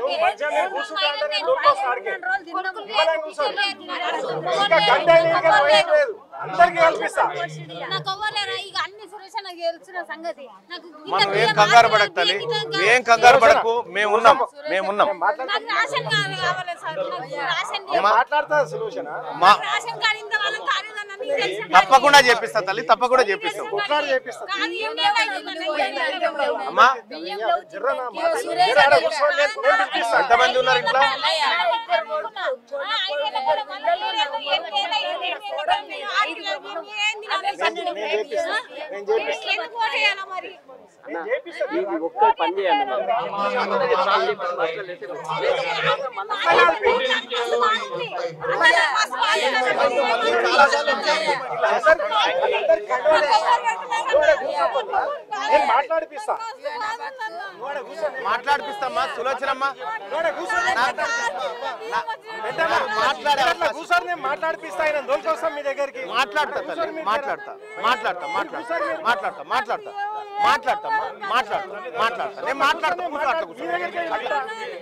నాకు అవ్వలేరా. ఇక అన్ని సురేష్ నాకు తెలుస్తున్న సంగతి. మనం ఏం కంగారు పడకు తల్లి, ఏం కంగారు పడకు, మేము ఉన్నాం మేమున్నాం నాకు రేషన్ కార్డు కావాలి సార్, నాకు రేషన్ రేషన్ కార్డు ఇంత వాళ్ళ కార్డు తప్పకుండా చేపిస్తా తల్లి, తప్పకుండా చేపిస్తాం. ఎంతమంది ఉన్నారు ఇంట్లో? ఒక్క పని చేయాలి, మాట్లాడిపిస్తా మాట్లాడిపిస్తామ్మా సులోచనమ్మా, కూర్చొని నేను మాట్లాడిపిస్తా. ఆయన దొరికొస్తాం మీ దగ్గరికి. మాట్లాడతా తల్లి, మాట్లాడతా మాట్లాడతా మాట్లాడతా మాట్లాడతా మాట్లాడతా మాట్లాడతా మాట్లాడతా మాట్లాడతా నేను మాట్లాడతా కూర్చో.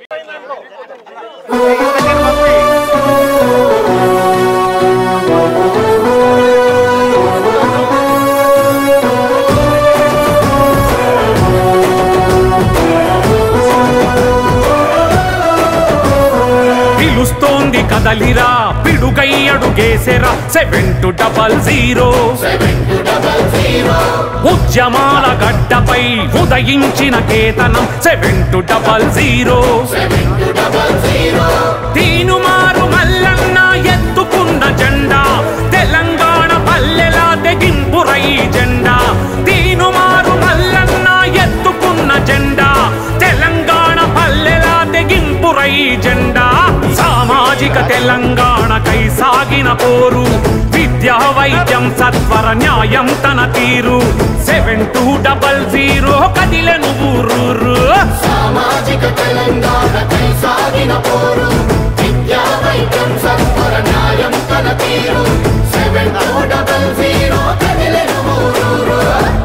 పిలుస్తోంది కదలిరా, పిడుగై అడుగేసెరా, సెవెన్ టు డబల్ జీరో ఉద్యమాల గడ్డపై ఉదయించిన కేతనం, seven two double zero Teenmaar Mallanna ఎత్తుకున్న జెండా, తెలంగాణ పల్లెలా తెగింపురై జెండా, తీనుమారు మల్లన్న ఎత్తుకున్న జెండా, తెలంగాణ పల్లెలా తెగింపురై జెండా. సామాజిక తెలంగాణకై సాగిన పోరు, విద్యా వైద్యం సత్వర న్యాయం తన తీరు, సెవెన్ టూ డబల్ జీరో కదిలెను ఊరూరు. సామాజిక తెలంగాణకై సాగిన పోరు, విద్యా వైద్యం సత్వర న్యాయం తన తీరు, సెవెన్ టూ డబల్ జీరో కదిలెను ఊరూరు.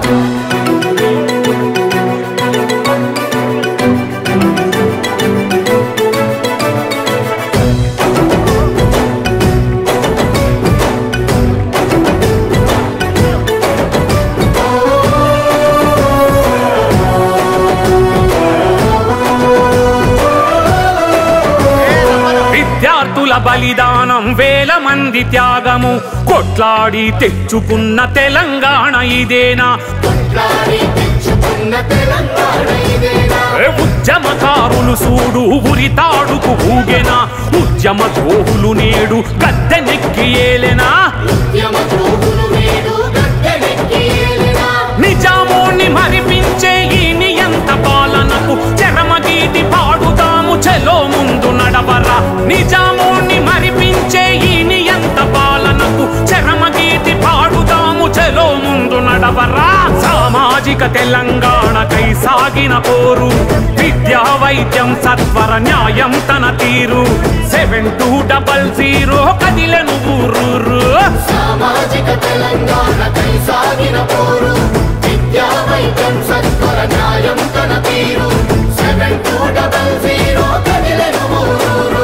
విద్యార్థుల బలిదానం, వేల మంది త్యాగము, కొట్లాడి తెచ్చుకున్న తెలంగాణ ఇదేనా, కొట్లాడి తెచ్చుకున్న కన్న తెలంగాణ ఇదేనా ఉద్యమకారులు సూడు ఉరితాడుకు ఊగెనా ఉద్యమ ద్రోహులు నేడు గద్దెనెక్కి ఏలెనా ఉద్యమ ద్రోహులు నేడు గద్దెనెక్కి ఏలెనా నిజామోని మరిపించే ఈ నియంత పాలనకు చరమగీతి పాడుదాము చెలో ముందు నడవరా నిజామోని మరిపించే ఈ నియంత పాలనకు చరమగీతి పాడుదాము చెలో ముందు నడవరా సామాజిక తెలంగాణకై సాగిన పోరు విద్యా వైద్యం సత్వర న్యాయం తన తీరు సెవెన్ టూ డబల్ జీరో కదిలెను ఊరూరు సామాజిక తెలంగాణకై సాగిన పోరు విద్యా వైద్యం సత్వర న్యాయం తన తీరు సెవెన్ టూ డబల్ జీరో కదిలెను ఊరూరు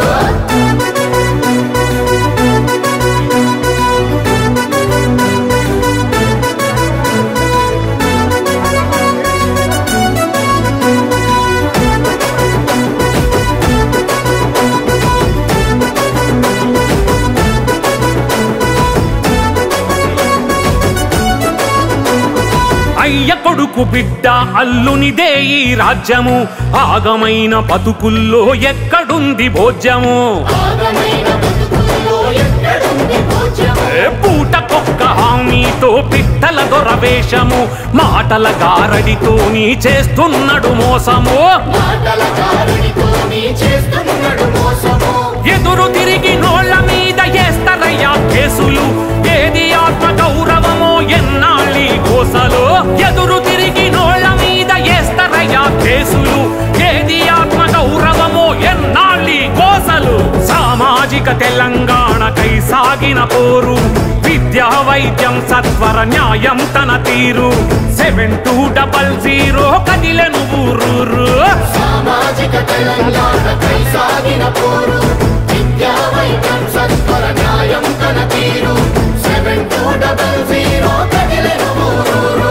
అయ్య కొడుకు బిడ్డ అల్లునిదే ఈ రాజ్యము ఆగమైన బతుకుల్లో ఎక్కడుంది భోజ్యము పూటకొక్క హామీతో పిట్టల దొరవేషము మాటల గారడితో నీ చేస్తున్నాడు మోసము ఎదురు తిరిగి నోళ్ల మీద వేస్తారయ్యా కేసులు ఏది ఆత్మ గౌరవమో ఎన్నాళ్ళి కోసలు ఎదురు తిరిగి నోళ్ల మీద వేస్తారయ్యా కేసులు ఏది ఆత్మ గౌరవమో ఎన్నాళ్ళి కోసలు సామాజిక తెలంగాణకై సాగిన పోరు విద్యా వైద్యం సత్వర న్యాయం తన తీరు సెవెన్ టూ డబల్ జీరో కదిలెను ఊరూరు సామాజిక తెలంగాణకై సాగిన పోరు విద్యా వైద్యం సత్వర న్యాయం తన తీరు సెవెన్ టూ డబల్ జీరో కదిలెను ఊరూరు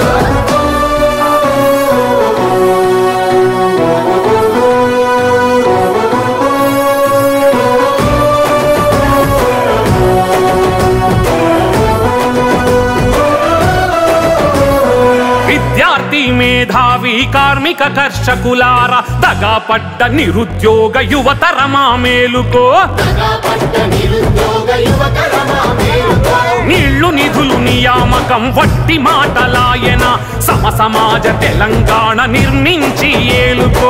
విద్యార్థి మేధావి కార్మిక కర్షకులార దగాపడ్డ నిరుద్యోగ యువతరమా మేలుకో నీళ్లు నిధులు నియామకం వట్టి మాటలాయన సమ సమాజ తెలంగాణ నిర్మించి ఏలుకో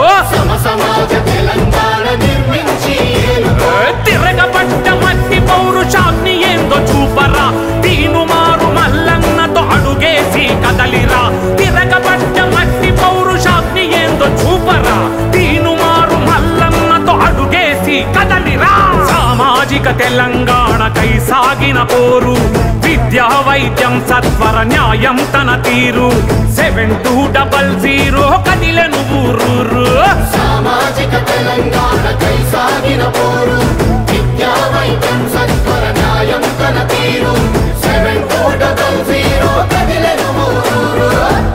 తిరగబడ్డ మట్టి పౌరుషాన్ని ఏందో చూపరా తీను మారు మల్లన్నతో అడుగేసి కదలిరా తిరగబడ్డ మట్టి పౌరుషాన్ని ఏందో చూపరా తీను మారు మల్లన్నతో అడుగేసి కదలిరా సామాజిక తెలంగాణకై సాగిన పోరు విద్యా వైద్యం సత్వర న్యాయం తన తీరు సెవెన్ టూ డబల్ జీరో కదిలెను ఊరూరు సామాజిక తెలంగాణకై సాగిన పోరు విద్యా వైద్యం సత్వర న్యాయం తన తీరు సెవెన్ టూ డబల్ జీరో కదిలెను ఊరూరు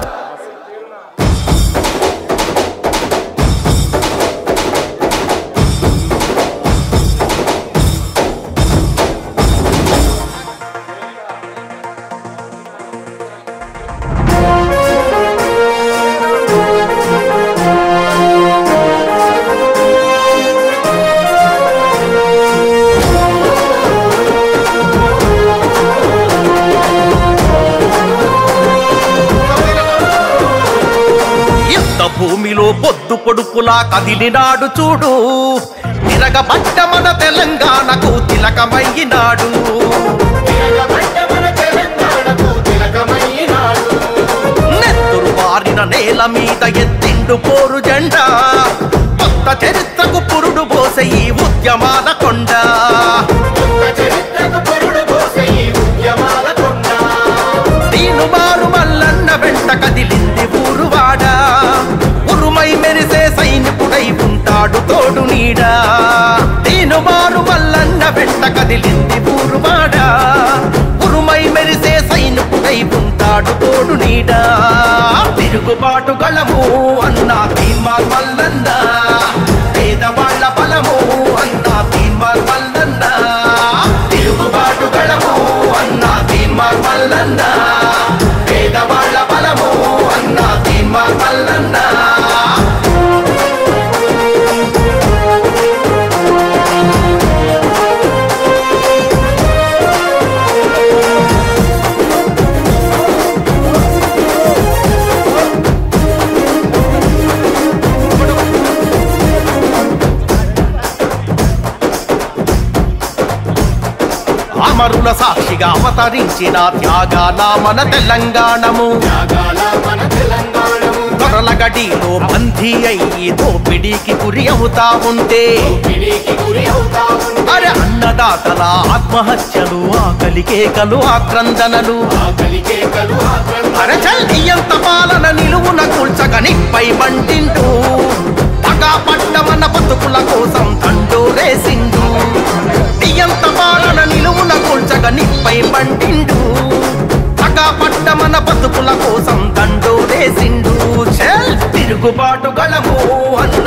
భూమిలో పొద్దు పొడుపులా కదిలినాడు చూడు తిరగబడ్డ మన తెలంగాణకు తిలకమయ్యినాడు నెత్తురు వారిన నేల మీద ఎత్తిండు పోరు జెండా కొత్త చరిత్రకు పురుడు పోసే ఈ ఉద్యమాల కొండ దీను మారు మల్లన్న వెంట కదిలింది ఊరువాడ ఉరుమై మెరిసే సైనికుడై ఉంటాడు తోడు నీడా దీను మారు మల్లన్న వెంట కదిలింది ఊరువాడ ఉరుమై మెరిసే సైనికుడై ఉంటాడు తోడు నీడా తిరుగుబాటు గళము అన్నా తీన్మార్ మల్లన్న పేదవాళ్ల బలము అన్నా తీన్మార్ మల్లన్న తిరుగుబాటు గళము అన్నా తీన్మార్ మల్లన్న పేదవాళ్ల బలము అన్నా తీన్మార్ మల్లన్న అమరుల సాక్షిగా అవతరించిన త్యాగాల మన తెలంగాణము దొరల గడిలో బందీ అయ్యి దోపిడీకి గురి అవుతా ఉంటే అరే అన్నదాతల ఆత్మహత్యలు ఆకలి కేకలు ఆక్రందనలు అరే చల్లియంత పాలన నిలువున కూల్చగ నిప్పై మంటింటూ పగా పట్టమన్న బతుకుల కోసం తండోరేసిండు నియంత పాలన నిలువున కూల్చగ నిప్పై మంటిండు పగా పట్టమన్న బతుకుల కోసం తండోరేసిండు చల్ తిరుగుబాటు గళము